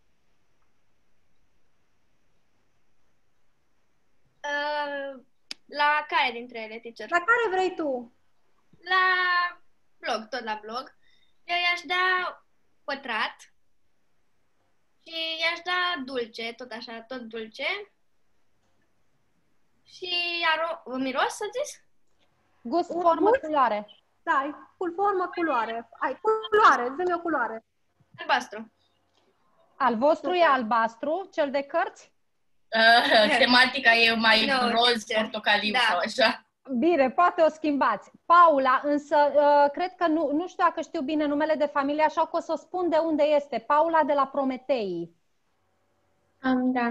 La care dintre ele, teacher? La care vrei tu? La blog, tot la blog. Eu i-aș da pătrat și i-aș da dulce, tot așa, tot dulce. Și miros, să zici? Gust, formă, culoare. Da, formă, culoare. Ai culoare, dă-mi o culoare. Albastru. Al vostru e albastru, cel de cărți? Tematica e mai roz, portocaliu sau așa. Bine, poate o schimbați. Paula, însă, cred că nu știu dacă știu bine numele de familie, așa că o să spun de unde este. Paula de la Prometei. Da.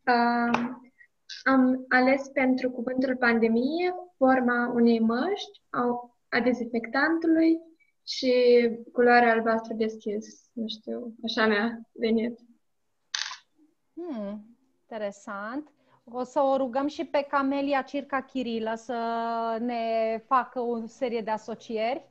Am ales pentru cuvântul pandemie forma unei măști, a dezinfectantului și culoarea albastră deschis. Nu știu, așa mi-a venit. Interesant. O să o rugăm și pe Camelia Circa Chirilă să ne facă o serie de asocieri.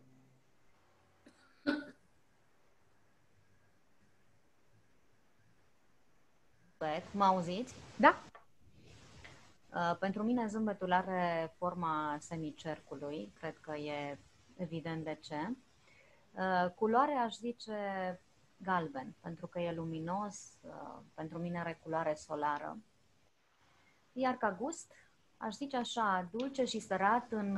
Mă auziți? Da. Pentru mine zâmbetul are forma semicercului, cred că e evident de ce. Culoarea aș zice galben, pentru că e luminos, pentru mine are culoare solară. Iar ca gust, aș zice așa, dulce și sărat în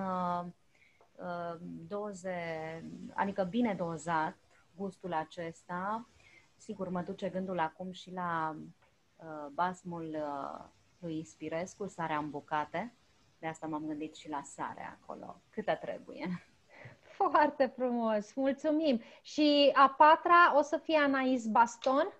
doze, adică bine dozat, gustul acesta. Sigur, mă duce gândul acum și la basmul lui Ispirescu, sarea în bucate. De asta m-am gândit și la sare acolo. Câtă trebuie. Foarte frumos, mulțumim. Și a patra o să fie Anais Baston.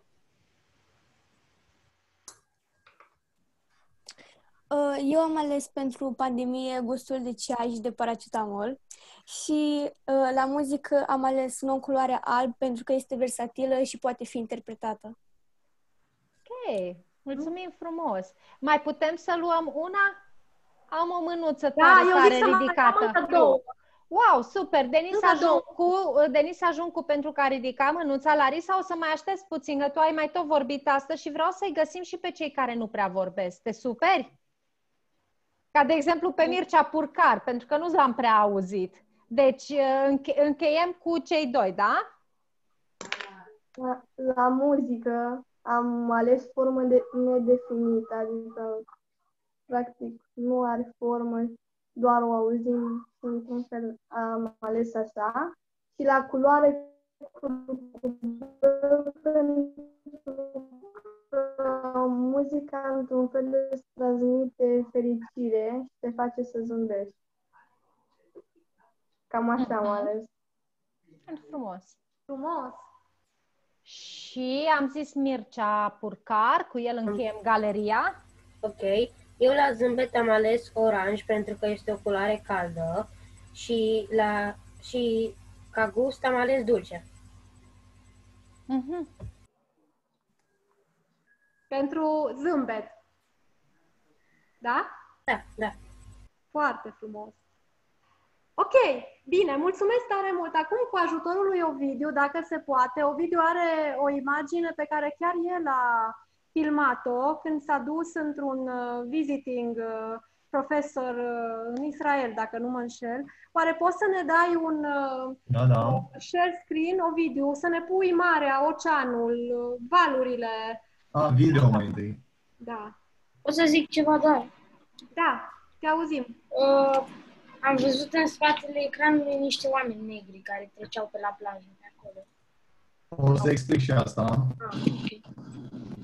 Eu am ales pentru pandemie gustul de ceai și de paracetamol și la muzică am ales non-culoarea alb pentru că este versatilă și poate fi interpretată. Ok, mulțumim frumos. Mai putem să luăm una? Am o mânuță tare ridicată. Wow, super! Denis Ajuncu pentru că a ridicat mânuța. Larisa, o să mai aștepți puțin, că tu ai mai tot vorbit astăzi și vreau să-i găsim și pe cei care nu prea vorbesc. Te superi? Ca de exemplu pe Mircea Purcar, pentru că nu l-am prea auzit. Deci încheiem cu cei doi, da? La muzică am ales formă nedefinită, adică practic nu are formă, doar o auzim și într-un fel am ales așa. Și la culoare muzica într-un fel îți transmite fericire și te face să zâmbești. Cam așa am ales. Frumos. Frumos. Și am zis Mircea Purcar, cu el încheiem galeria. Ok. Eu la zâmbet am ales oranj pentru că este o culoare caldă și ca gust am ales dulce. Pentru zâmbet. Da? Da. Foarte frumos. Ok, bine, mulțumesc tare mult. Acum, cu ajutorul lui Ovidiu, dacă se poate, Ovidiu are o imagine pe care chiar el a filmat-o când s-a dus într-un visiting profesor în Israel, dacă nu mă înșel. Oare poți să ne dai un share screen, Ovidiu, să ne pui marea, oceanul, valurile? Video mai întâi. Da. O să zic ceva doar. Da, te auzim. Am văzut în spatele ecranului niște oameni negri care treceau pe la plajă de acolo. O să explic și asta. Ok.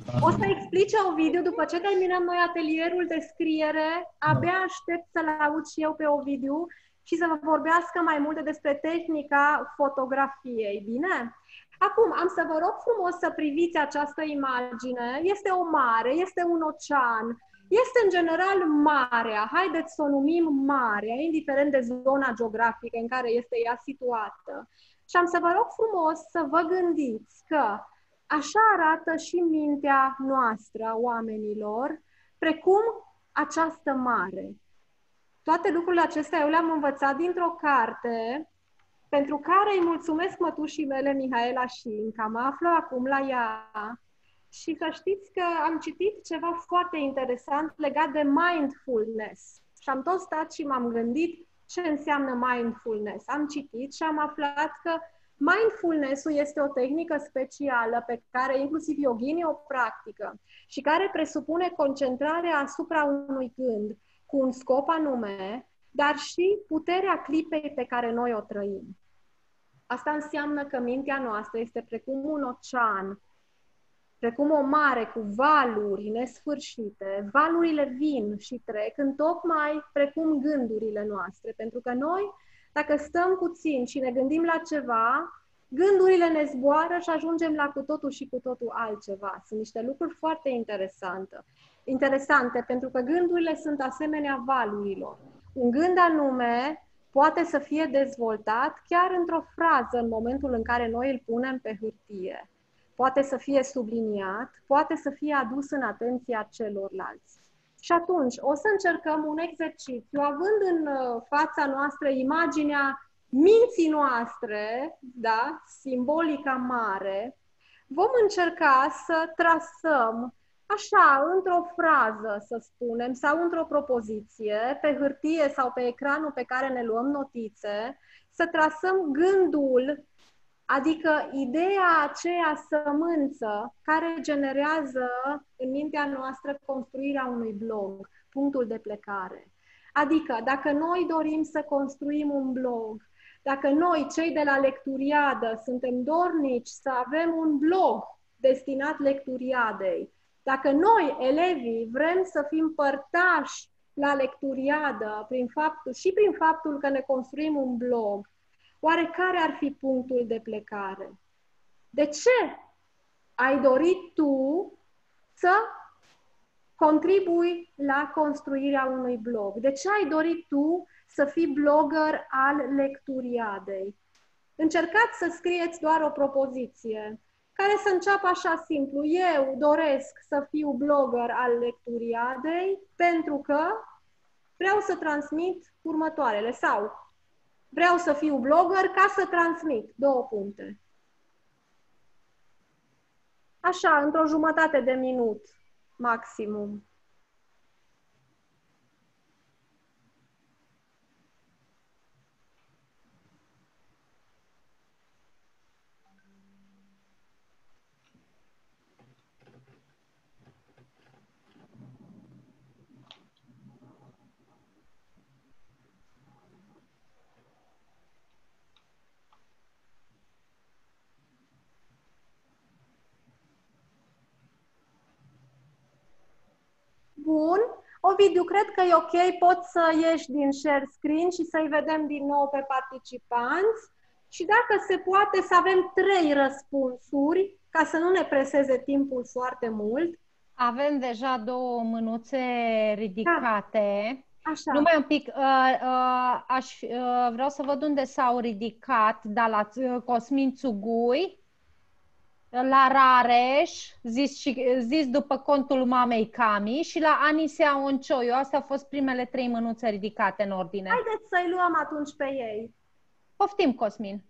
O să explice Ovidiu, după ce terminăm noi atelierul de scriere, abia aștept să-l aud și eu pe Ovidiu și să vă vorbească mai multe despre tehnica fotografiei, bine? Acum, am să vă rog frumos să priviți această imagine. Este o mare, este un ocean, este în general marea. Haideți să o numim marea, indiferent de zona geografică în care este ea situată. Și am să vă rog frumos să vă gândiți că așa arată și mintea noastră a oamenilor, precum această mare. Toate lucrurile acestea eu le-am învățat dintr-o carte, pentru care îi mulțumesc mătușii mele, Mihaela Șinca. Mă aflu acum la ea și să știți că am citit ceva foarte interesant legat de mindfulness. Și am tot stat și m-am gândit ce înseamnă mindfulness. Am citit și am aflat că mindfulness-ul este o tehnică specială pe care inclusiv yoghinii o practică și care presupune concentrarea asupra unui gând cu un scop anume, dar și puterea clipei pe care noi o trăim. Asta înseamnă că mintea noastră este precum un ocean, precum o mare cu valuri nesfârșite. Valurile vin și trec întocmai precum gândurile noastre, pentru că noi, dacă stăm puțin și ne gândim la ceva, gândurile ne zboară și ajungem la cu totul și cu totul altceva. Sunt niște lucruri foarte interesante, pentru că gândurile sunt asemenea valurilor. Un gând anume poate să fie dezvoltat chiar într-o frază în momentul în care noi îl punem pe hârtie. Poate să fie subliniat, poate să fie adus în atenția celorlalți. Și atunci o să încercăm un exercițiu, având în fața noastră imaginea minții noastre, da, simbolica mare, vom încerca să trasăm așa, într-o frază, să spunem, sau într-o propoziție, pe hârtie sau pe ecranul pe care ne luăm notițe, să trasăm gândul, adică ideea aceea sămânță care generează în mintea noastră construirea unui blog, punctul de plecare. Adică, dacă noi dorim să construim un blog, dacă noi, cei de la lecturiadă, suntem dornici să avem un blog destinat lecturiadei, dacă noi, elevii, vrem să fim părtași la lecturiadă prin faptul că ne construim un blog, oare care ar fi punctul de plecare? De ce ai dorit tu să contribui la construirea unui blog? De ce ai dorit tu să fii blogger al lecturiadei? Încercați să scrieți doar o propoziție care să înceapă așa simplu. Eu doresc să fiu blogger al lecturiadei pentru că vreau să transmit următoarele sau vreau să fiu blogger ca să transmit 2 puncte. Așa, într-o jumătate de minut, maximum. Bun. Ovidiu, cred că e ok, poți să ieși din share screen și să-i vedem din nou pe participanți și dacă se poate să avem 3 răspunsuri ca să nu ne preseze timpul foarte mult. Avem deja 2 mânuțe ridicate. Da. Așa. Numai un pic, vreau să văd unde s-au ridicat, dar la Cosmin Țugui, la Rareș, zis după contul mamei Cami, și la Anisea Oncioiu. Astea au fost primele 3 mânuțe ridicate în ordine. Haideți să-i luăm atunci pe ei. Poftim, Cosmin.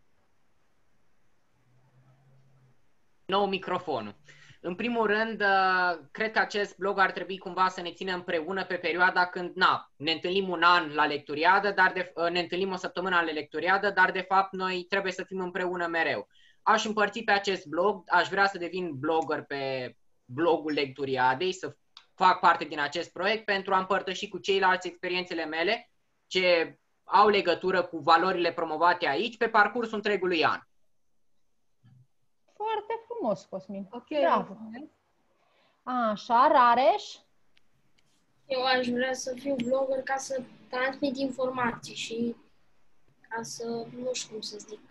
Nou microfonul. În primul rând, cred că acest blog ar trebui cumva să ne țină împreună pe perioada când ne întâlnim un an la lecturiadă, ne întâlnim o săptămână la lecturiadă, dar de fapt noi trebuie să fim împreună mereu. Aș împărți pe acest blog, aș vrea să devin blogger pe blogul lecturiadei, să fac parte din acest proiect pentru a împărtăși cu ceilalți experiențele mele ce au legătură cu valorile promovate aici pe parcursul întregului an. Foarte frumos, Cosmin. Ok. Bravo. Așa, Rareș? Eu aș vrea să fiu blogger ca să transmit informații și ca să, nu știu cum să zic,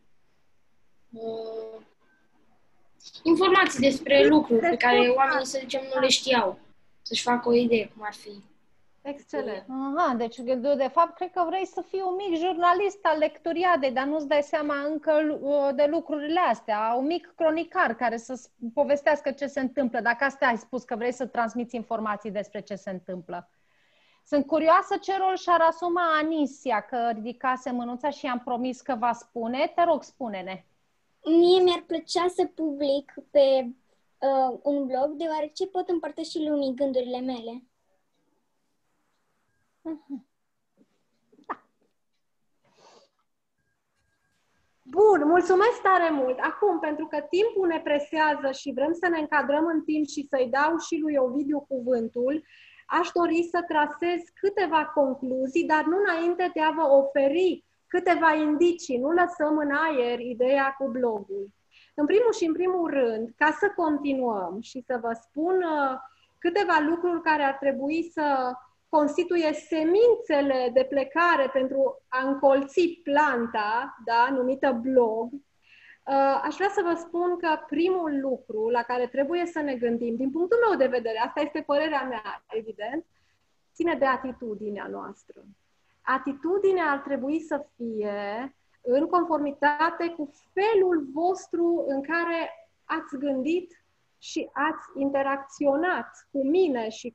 informații despre lucruri pe care oamenii, să zicem, nu le știau. Să-și facă o idee cum ar fi. Excelent. Aha, deci de fapt cred că vrei să fii un mic jurnalist al lectoriadei, dar nu-ți dai seama încă de lucrurile astea. Un mic cronicar care să povestească ce se întâmplă. Dacă asta ai spus, că vrei să transmiți informații despre ce se întâmplă. Sunt curioasă ce rol și-ar asuma Anisia, că ridicase mânuța și i-am promis că va spune. Te rog, spune-ne. Mie mi-ar plăcea să public pe un blog, deoarece pot împărtăși lumii gândurile mele. Da. Bun, mulțumesc tare mult. Acum, pentru că timpul ne presează și vrem să ne încadrăm în timp și să-i dau și lui Ovidiu cuvântul, aș dori să trasez câteva concluzii, dar nu înainte de a vă oferi câteva indicii. Nu lăsăm în aer ideea cu blogul. În primul și în primul rând, ca să continuăm și să vă spun câteva lucruri care ar trebui să constituie semințele de plecare pentru a încolți planta, da, numită blog, aș vrea să vă spun că primul lucru la care trebuie să ne gândim, din punctul meu de vedere, asta este părerea mea, evident, ține de atitudinea noastră. Atitudinea ar trebui să fie în conformitate cu felul vostru în care ați gândit și ați interacționat cu mine și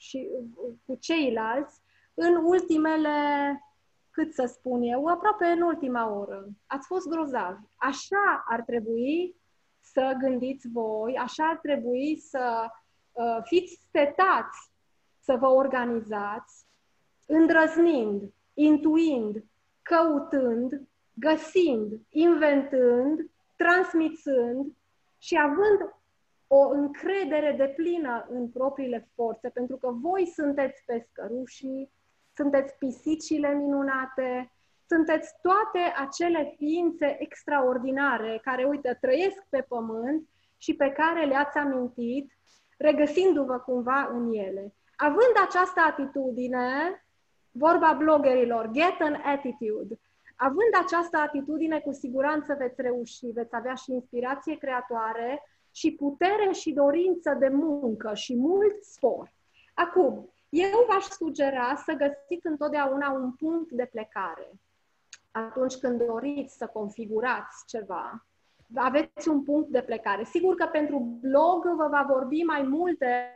cu ceilalți în ultimele, cât să spun eu, aproape în ultima oră. Ați fost grozavi. Așa ar trebui să gândiți voi, așa ar trebui să fiți setați, să vă organizați, îndrăznind, intuind, căutând, găsind, inventând, transmițând și având o încredere deplină în propriile forțe, pentru că voi sunteți pescărușii, sunteți pisicile minunate, sunteți toate acele ființe extraordinare care, uite, trăiesc pe pământ și pe care le-ați amintit, regăsindu-vă cumva în ele. Având această atitudine, vorba bloggerilor, get an attitude, având această atitudine, cu siguranță veți reuși, veți avea și inspirație creatoare, și putere și dorință de muncă și mult spor. Acum, eu v-aș sugera să găsiți întotdeauna un punct de plecare. Atunci când doriți să configurați ceva, aveți un punct de plecare. Sigur că pentru blog vă va vorbi mai multe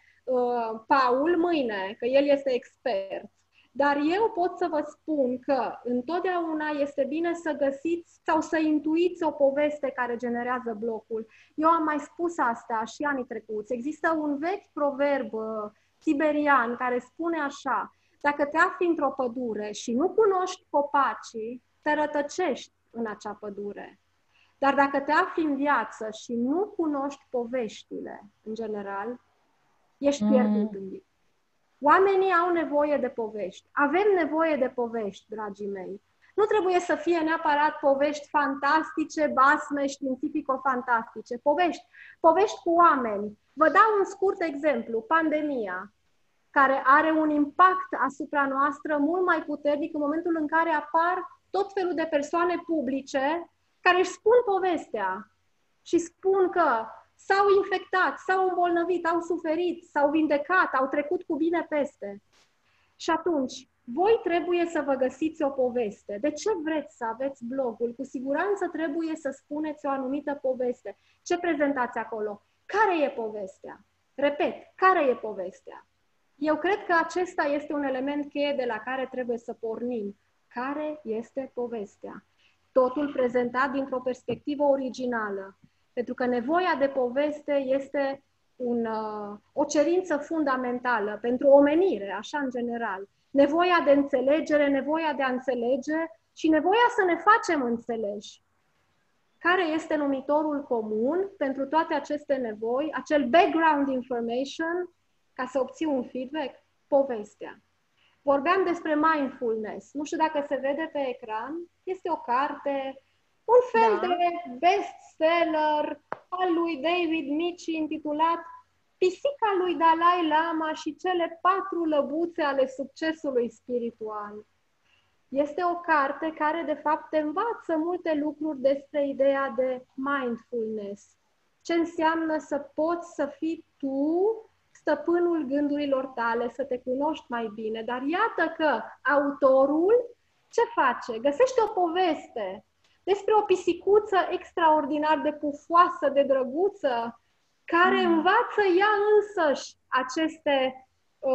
Paul mâine, că el este expert. Dar eu pot să vă spun că întotdeauna este bine să găsiți sau să intuiți o poveste care generează blocul. Eu am mai spus asta și anii trecuți. Există un vechi proverb siberian care spune așa: dacă te afli într-o pădure și nu cunoști copacii, te rătăcești în acea pădure. Dar dacă te afli în viață și nu cunoști poveștile, în general, ești pierdut în viață. Oamenii au nevoie de povești. Avem nevoie de povești, dragii mei. Nu trebuie să fie neapărat povești fantastice, basme, științifico-fantastice. Povești cu oameni. Vă dau un scurt exemplu. Pandemia, care are un impact asupra noastră mult mai puternic în momentul în care apar tot felul de persoane publice care își spun povestea și spun că s-au infectat, s-au îmbolnăvit, au suferit, s-au vindecat, au trecut cu bine peste. Și atunci, voi trebuie să vă găsiți o poveste. De ce vreți să aveți blogul? Cu siguranță trebuie să spuneți o anumită poveste. Ce prezentați acolo? Care e povestea? Repet, care e povestea? Eu cred că acesta este un element cheie de la care trebuie să pornim. Care este povestea? Totul prezentat dintr-o perspectivă originală. Pentru că nevoia de poveste este o cerință fundamentală pentru omenire, așa în general. Nevoia de înțelegere, nevoia de a înțelege și nevoia să ne facem înțeleși. Care este numitorul comun pentru toate aceste nevoi? Acel background information, ca să obții un feedback? Povestea. Vorbeam despre mindfulness. Nu știu dacă se vede pe ecran. Este o carte, un fel de bestseller al lui David Michie intitulat Pisica lui Dalai Lama și cele 4 lăbuțe ale succesului spiritual. Este o carte care, de fapt, te învață multe lucruri despre ideea de mindfulness. Ce înseamnă să poți să fii tu stăpânul gândurilor tale, să te cunoști mai bine. Dar iată că autorul ce face? Găsește o poveste despre o pisicuță extraordinar de pufoasă, de drăguță, care învață ea însăși aceste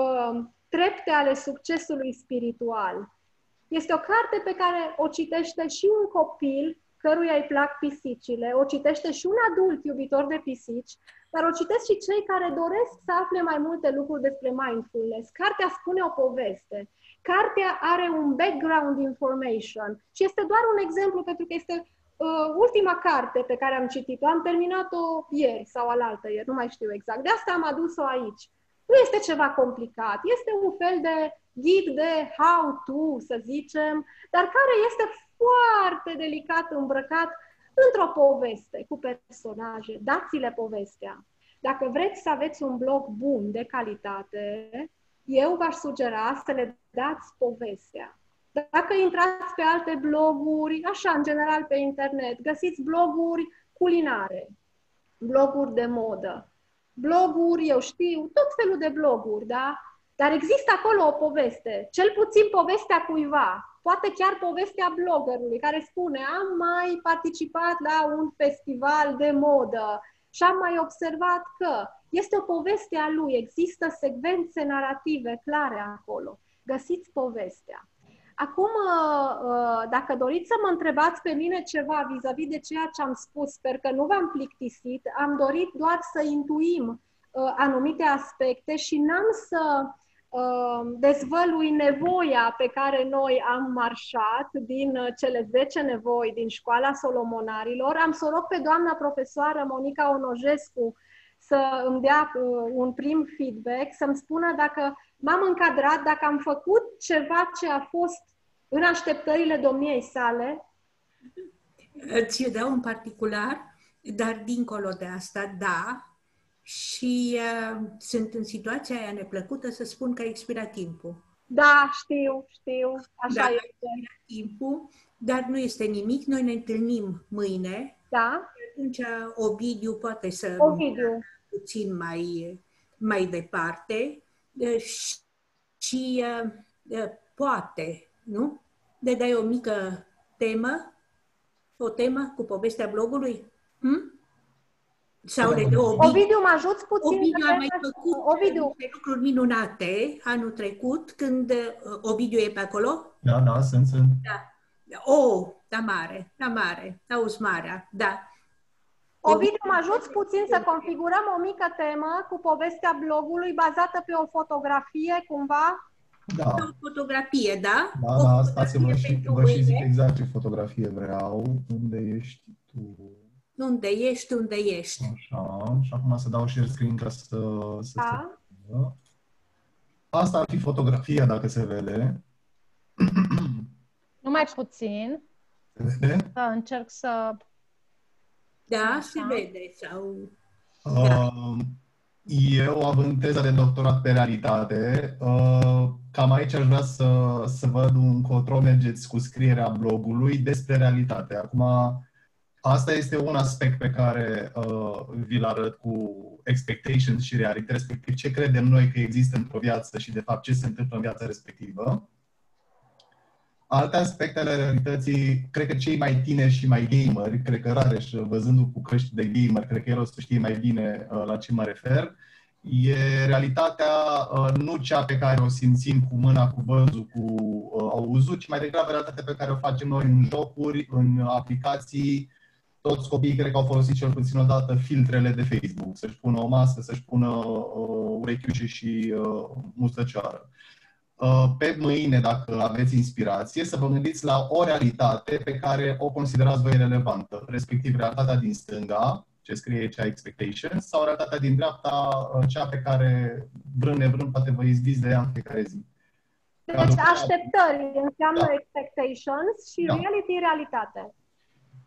trepte ale succesului spiritual. Este o carte pe care o citește și un copil căruia îi plac pisicile, o citește și un adult iubitor de pisici, dar o citesc și cei care doresc să afle mai multe lucruri despre mindfulness. Cartea spune o poveste. Cartea are un background information și este doar un exemplu pentru că este ultima carte pe care am citit-o. Am terminat-o ieri sau alaltăieri, nu mai știu exact. De asta am adus-o aici. Nu este ceva complicat, este un fel de ghid de how-to, să zicem, dar care este foarte delicat îmbrăcat într-o poveste cu personaje. Dați-le povestea. Dacă vreți să aveți un blog bun, de calitate, eu v-aș sugera să le dați povestea. Dacă intrați pe alte bloguri, așa, în general pe internet, găsiți bloguri culinare, bloguri de modă, bloguri, eu știu, tot felul de bloguri, da? Dar există acolo o poveste, cel puțin povestea cuiva, poate chiar povestea bloggerului, care spune: am mai participat la un festival de modă și am mai observat că este o poveste a lui, există secvențe narrative clare acolo. Găsiți povestea. Acum, dacă doriți să mă întrebați pe mine ceva vis-a-vis de ceea ce am spus, sper că nu v-am plictisit, am dorit doar să intuim anumite aspecte și n-am să dezvălui nevoia pe care noi am marșat din cele 10 nevoi din Școala Solomonarilor. Am să o rog pe doamna profesoară Monica Onojescu să îmi dea un prim feedback, să-mi spună dacă m-am încadrat, dacă am făcut ceva ce a fost în așteptările domniei sale. Ți-o dau în particular, dar dincolo de asta, da, și sunt în situația aia neplăcută să spun că a expirat timpul. Da, știu, așa da, este. Timpul, dar nu este nimic, noi ne întâlnim mâine. Da. Atunci Ovidiu poate să puțin mai departe și poate, nu? De dai o mică temă, o temă cu povestea blogului? Sau le dă Ovidiu, mă ajuți puțin? Ovidiu a mai făcut lucruri minunate anul trecut, când Ovidiu e pe acolo? Da, sunt. Da. Da mare, auzi marea, da. Ovidiu, mă ajuți puțin să configurăm o mică temă cu povestea blogului bazată pe o fotografie, cumva? Da. O fotografie, da? Da, stați vă și zic exact ce fotografie vreau. Unde ești tu? Unde ești? Așa, și acum să dau share screen ca să se vadă. Asta ar fi fotografia, dacă se vede. Numai puțin. Se vede? Da, încerc să... Da, se vede. Sau... Eu, având teza de doctorat pe realitate, cam aici aș vrea să văd încotro mergeți cu scrierea blogului despre realitate. Acum, asta este un aspect pe care vi-l arăt cu expectations și realitate, respectiv ce credem noi că există într-o viață și, de fapt, ce se întâmplă în viața respectivă. Alte aspecte ale realității, cred că cei mai tineri și mai gameri, cred că Rareș, văzându-l cu căști de gamer, cred că el o să știe mai bine la ce mă refer, e realitatea nu cea pe care o simțim cu mâna, cu văzul, cu auzul, ci mai degrabă realitatea pe care o facem noi în jocuri, în aplicații. Toți copiii cred că au folosit cel puțin o dată filtrele de Facebook, să-și pună o mască, să-și pună urechiușe și mustăcioară. Pe mâine, dacă aveți inspirație, să vă gândiți la o realitate pe care o considerați voi relevantă, respectiv realitatea din stânga, ce scrie aici expectations, sau realitatea din dreapta, cea pe care, vrând nevrând, poate vă izbiți de ea în fiecare zi. Deci așteptări înseamnă expectations și reality, realitate.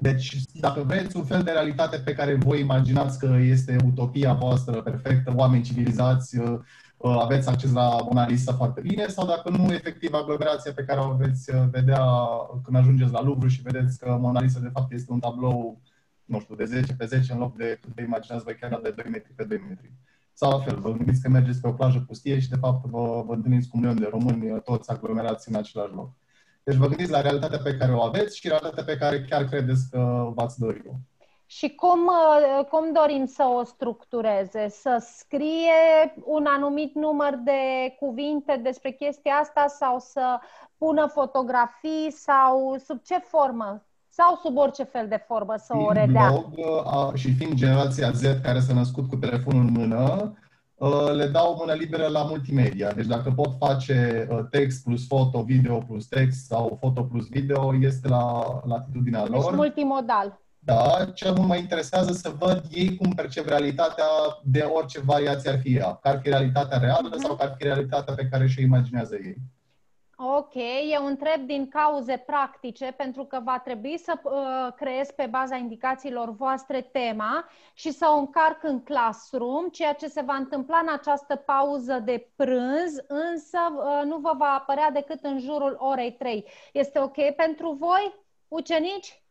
Deci, dacă vreți un fel de realitate pe care voi imaginați că este utopia voastră perfectă, oameni civilizați, aveți acces la Mona Lisa foarte bine, sau dacă nu, efectiv, aglomerația pe care o veți vedea când ajungeți la Louvre și vedeți că Mona Lisa, de fapt, este un tablou, nu știu, de 10 pe 10 în loc de, cât vă imaginați voi, chiar de 2 metri pe 2 metri. Sau la fel, vă gândiți că mergeți pe o plajă pustie și, de fapt, vă întâlniți cu 1 milion de români, toți aglomerați în același loc. Deci vă gândiți la realitatea pe care o aveți și realitatea pe care chiar credeți că v-ați dori-o. Și cum dorim să o structureze? Să scrie un anumit număr de cuvinte despre chestia asta sau să pună fotografii sau sub ce formă? Sau sub orice fel de formă să o redea? Blog, și fiind generația Z care s-a născut cu telefonul în mână, le dau mână liberă la multimedia. Deci dacă pot face text plus foto, video plus text sau foto plus video, este la latitudinea lor. Deci multimodal. Da, cel mult mă interesează să văd ei cum percep realitatea de orice variație ar fi ea. Că ar fi realitatea reală sau că ar fi realitatea pe care și-o imaginează ei. Ok, eu întreb din cauze practice, pentru că va trebui să creez pe baza indicațiilor voastre tema și să o încarc în Classroom, ceea ce se va întâmpla în această pauză de prânz, însă nu vă va apărea decât în jurul orei 3. Este ok pentru voi, ucenici?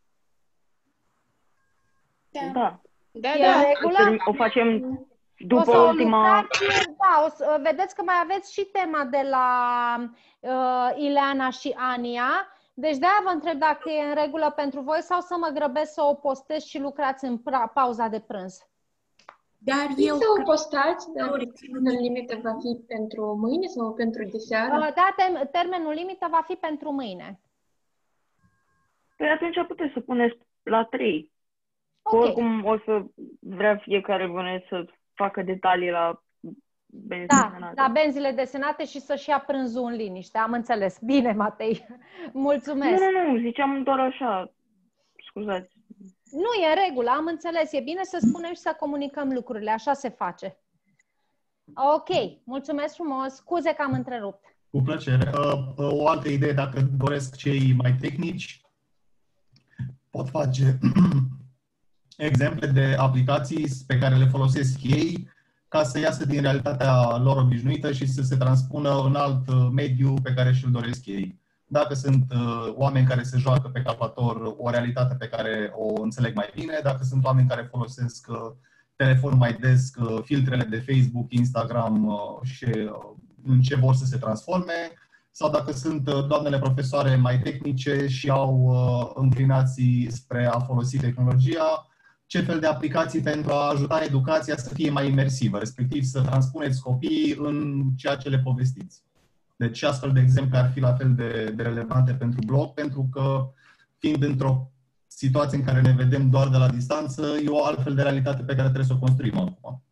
Da. O facem după ultima... Vedeți că mai aveți și tema de la Ileana și Ania. Deci de-aia vă întreb dacă e în regulă pentru voi sau să mă grăbesc să o postez și lucrați în pauza de prânz. Dar eu să o postați, dar termenul limită va fi pentru mâine sau pentru diseară? Da, termenul limită va fi pentru mâine. Păi atunci puteți să puneți la 3. Okay. Oricum o să vrea fiecare bănuiesc să facă detalii la benzi desenate. Da, benzile desenate și să-și ia prânzul în liniște. Am înțeles. Bine, Matei. Mulțumesc. Nu, ziceam doar așa. Scuzați. Nu, e în regulă, am înțeles. E bine să spunem și să comunicăm lucrurile. Așa se face. Ok, mulțumesc frumos. Scuze că am întrerupt. Cu plăcere. O altă idee, dacă doresc cei mai tehnici, pot face exemple de aplicații pe care le folosesc ei ca să iasă din realitatea lor obișnuită și să se transpună în alt mediu pe care și-l doresc ei. Dacă sunt oameni care se joacă pe calculator, o realitate pe care o înțeleg mai bine, dacă sunt oameni care folosesc telefonul mai des, filtrele de Facebook, Instagram și în ce vor să se transforme, sau dacă sunt doamnele profesoare mai tehnice și au înclinații spre a folosi tehnologia, ce fel de aplicații pentru a ajuta educația să fie mai imersivă, respectiv să transpuneți copiii în ceea ce le povestiți. Deci astfel de exemple ar fi la fel de relevante pentru blog, pentru că fiind într-o situație în care ne vedem doar de la distanță, e o altfel de realitate pe care trebuie să o construim acum.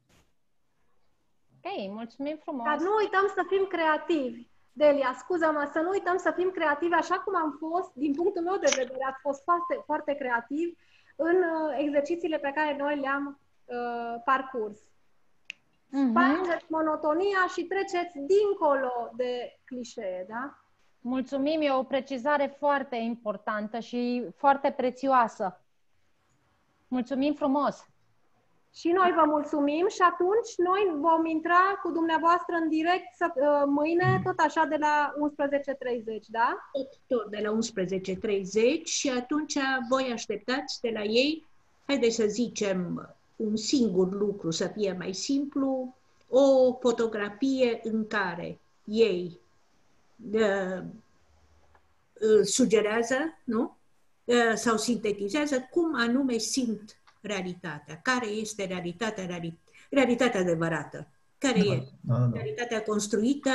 Ok, mulțumim frumos! Dar nu uităm să fim creativi. Delia, scuză-mă, să nu uităm să fim creativi așa cum am fost, din punctul meu de vedere, ați fost foarte, foarte creativi în exercițiile pe care noi le-am parcurs. Spargeți monotonia și treceți dincolo de clișee, da? Mulțumim, e o precizare foarte importantă și foarte prețioasă. Mulțumim frumos! Și noi vă mulțumim și atunci noi vom intra cu dumneavoastră în direct mâine, tot așa de la 11:30, da? Tot de la 11:30 și atunci voi așteptați de la ei, haideți să zicem, un singur lucru să fie mai simplu, o fotografie în care ei sugerează, nu? Sau sintetizează cum anume simt realitatea. Care este realitatea adevărată? Care e? Realitatea construită,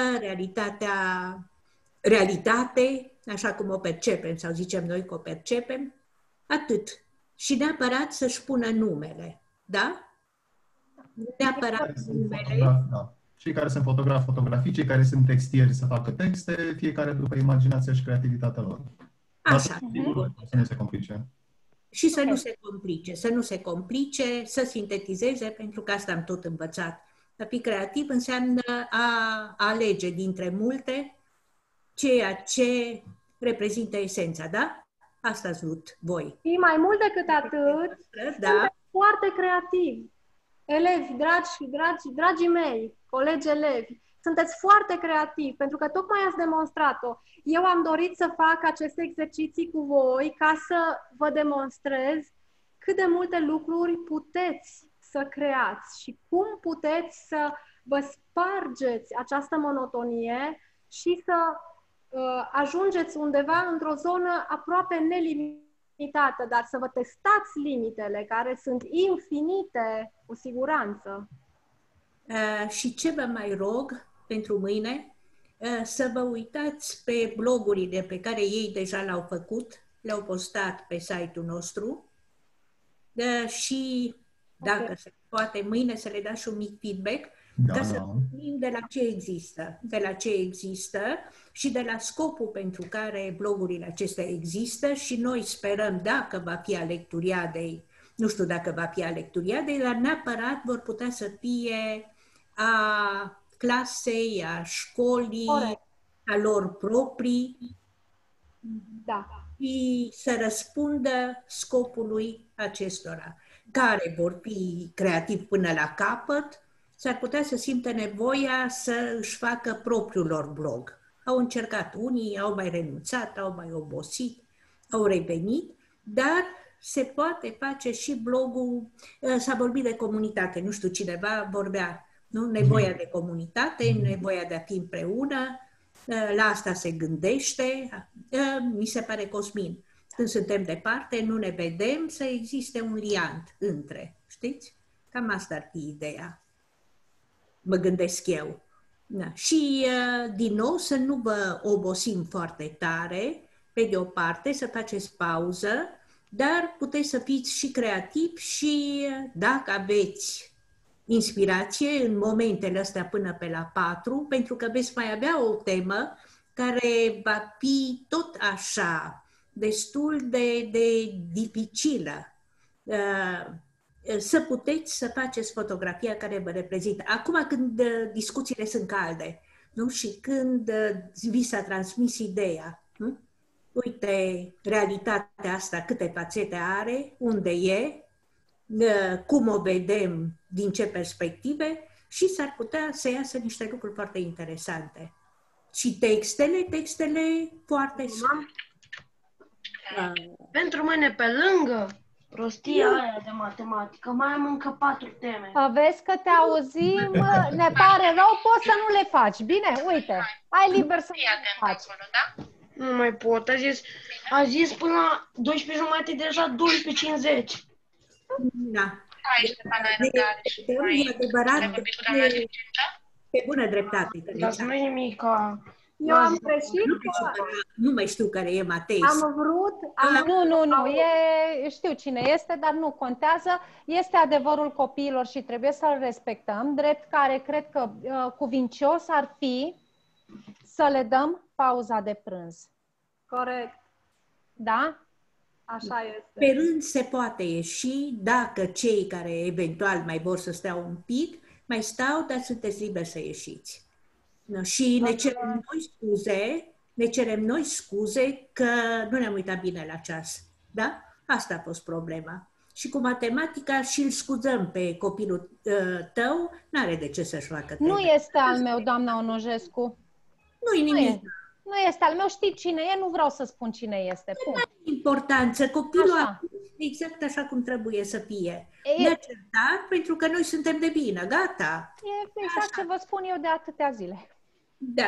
realitate, așa cum o percepem, sau zicem noi că o percepem, atât. Și neapărat să-și pună numele, da? Neapărat numele. Da. Cei care sunt fotografii, cei care sunt textieri să facă texte, fiecare după imaginația și creativitatea lor. Așa. Să nu se complice. Și să nu se complice, să sintetizeze, pentru că asta am tot învățat. A fi creativ înseamnă a alege dintre multe ceea ce reprezintă esența, da? Asta ați vrut voi. Și mai mult decât atât, sunteți foarte creativi. Elevi, dragii mei, colegi elevi, sunteți foarte creativi, pentru că tocmai ați demonstrat-o. Eu am dorit să fac aceste exerciții cu voi ca să vă demonstrez cât de multe lucruri puteți să creați și cum puteți să vă spargeți această monotonie și să ajungeți undeva într-o zonă aproape nelimitată, dar să vă testați limitele, care sunt infinite, cu siguranță. Și ce vă mai rog pentru mâine, să vă uitați pe blogurile pe care ei deja le-au făcut, le-au postat pe site-ul nostru și, dacă se poate, mâine să le dați și un mic feedback, ca să vorbim de la ce există, și de la scopul pentru care blogurile acestea există și noi sperăm, dacă va fi a lecturiadei, nu știu dacă va fi a lecturiadei, dar neapărat vor putea să fie a clasei, a școlii, a lor proprii, și să răspundă scopului acestora, care vor fi creativi până la capăt. S-ar putea să simtă nevoia să își facă propriul lor blog. Au încercat unii, au mai renunțat, au mai obosit, au revenit, dar se poate face și blogul. S-a vorbit de comunitate, nu știu, cineva vorbea, nu? Nevoia de comunitate, nevoia de a fi împreună, la asta se gândește. Mi se pare, Cosmin, când suntem departe, nu ne vedem, să existe un liant între, știți? Cam asta ar fi ideea. Mă gândesc eu. Și, din nou, să nu vă obosim foarte tare, pe de o parte, să faceți pauză, dar puteți să fiți și creativi și, dacă aveți inspirație în momentele astea până pe la 4, pentru că veți mai avea o temă care va fi tot așa, destul de dificilă. Să puteți să faceți fotografia care vă reprezintă. Acum, când discuțiile sunt calde, nu? Și când vi s-a transmis ideea, nu? Uite, realitatea asta, câte fațete are, unde e, cum o vedem, din ce perspective, și s-ar putea să iasă niște lucruri foarte interesante. Și textele foarte scurte. Pentru mine, pe lângă prostia aia de matematică, mai am încă 4 teme. Vezi că te auzim, ne pare rău, poți să nu le faci. Bine, uite, ai liber să le faci. Da? Nu mai pot, a zis până la 12:30, deja 12:50. Da. E adevărat, pe bună dreptate. Dar nu e nimic. Eu am greșit. Nu mai știu care e Matei. Am vrut... Nu, știu cine este, dar nu contează. Este adevărul copiilor și trebuie să-l respectăm, drept care cred că cuvincios ar fi să le dăm pauza de prânz. Corect. Da? Așa este. Pe rând se poate ieși, dacă cei care eventual mai vor să stea un pic, mai stau, dar sunteți liberi să ieșiți. Și ne cerem noi scuze că nu ne-am uitat bine la ceas. Da? Asta a fost problema. Și cu matematica și îl scuzăm pe copilul tău, n-are de ce să-și facă Nu este al meu, doamna Onojescu. Nu-i nimic. Nu este al meu, știi cine e, nu vreau să spun cine este. Nu are importanță, copilul a fost exact așa cum trebuie să fie. Ne-a certat pentru că noi suntem de vină, gata. E exact ce vă spun eu de atâtea zile. Da.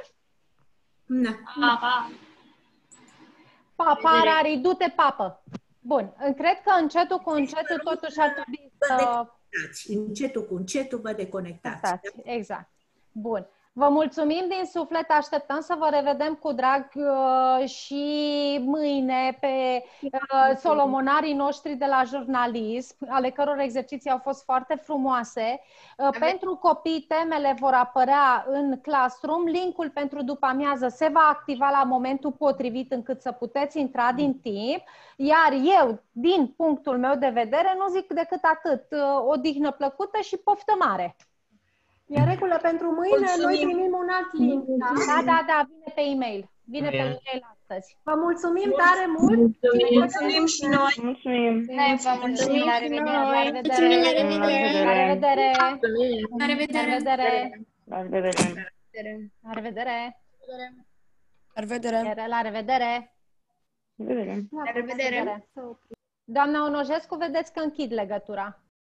Papa, Rari, du-te, papă. Bun, cred că încetul cu încetul totuși ar trebui să... Încetul cu încetul vă deconectați. Exact. Bun. Vă mulțumim din suflet, așteptăm să vă revedem cu drag și mâine pe solomonarii noștri de la jurnalism, ale căror exerciții au fost foarte frumoase. Pentru copii, temele vor apărea în Classroom, linkul pentru după amiază se va activa la momentul potrivit încât să puteți intra din timp, iar eu, din punctul meu de vedere, nu zic decât atât, odihnă plăcută și poftă mare! E regulă pentru mâine, noi primim un alt link. Da, vine pe e-mail. vine pe lângă el astăzi. Vă mulțumim tare mult! Mulțumim și noi! Mulțumim! Noi vă mulțumim, la revedere! La revedere! La revedere! La revedere! La revedere! La revedere! La revedere! La revedere! Doamna Onojescu, vedeți că închid legătura.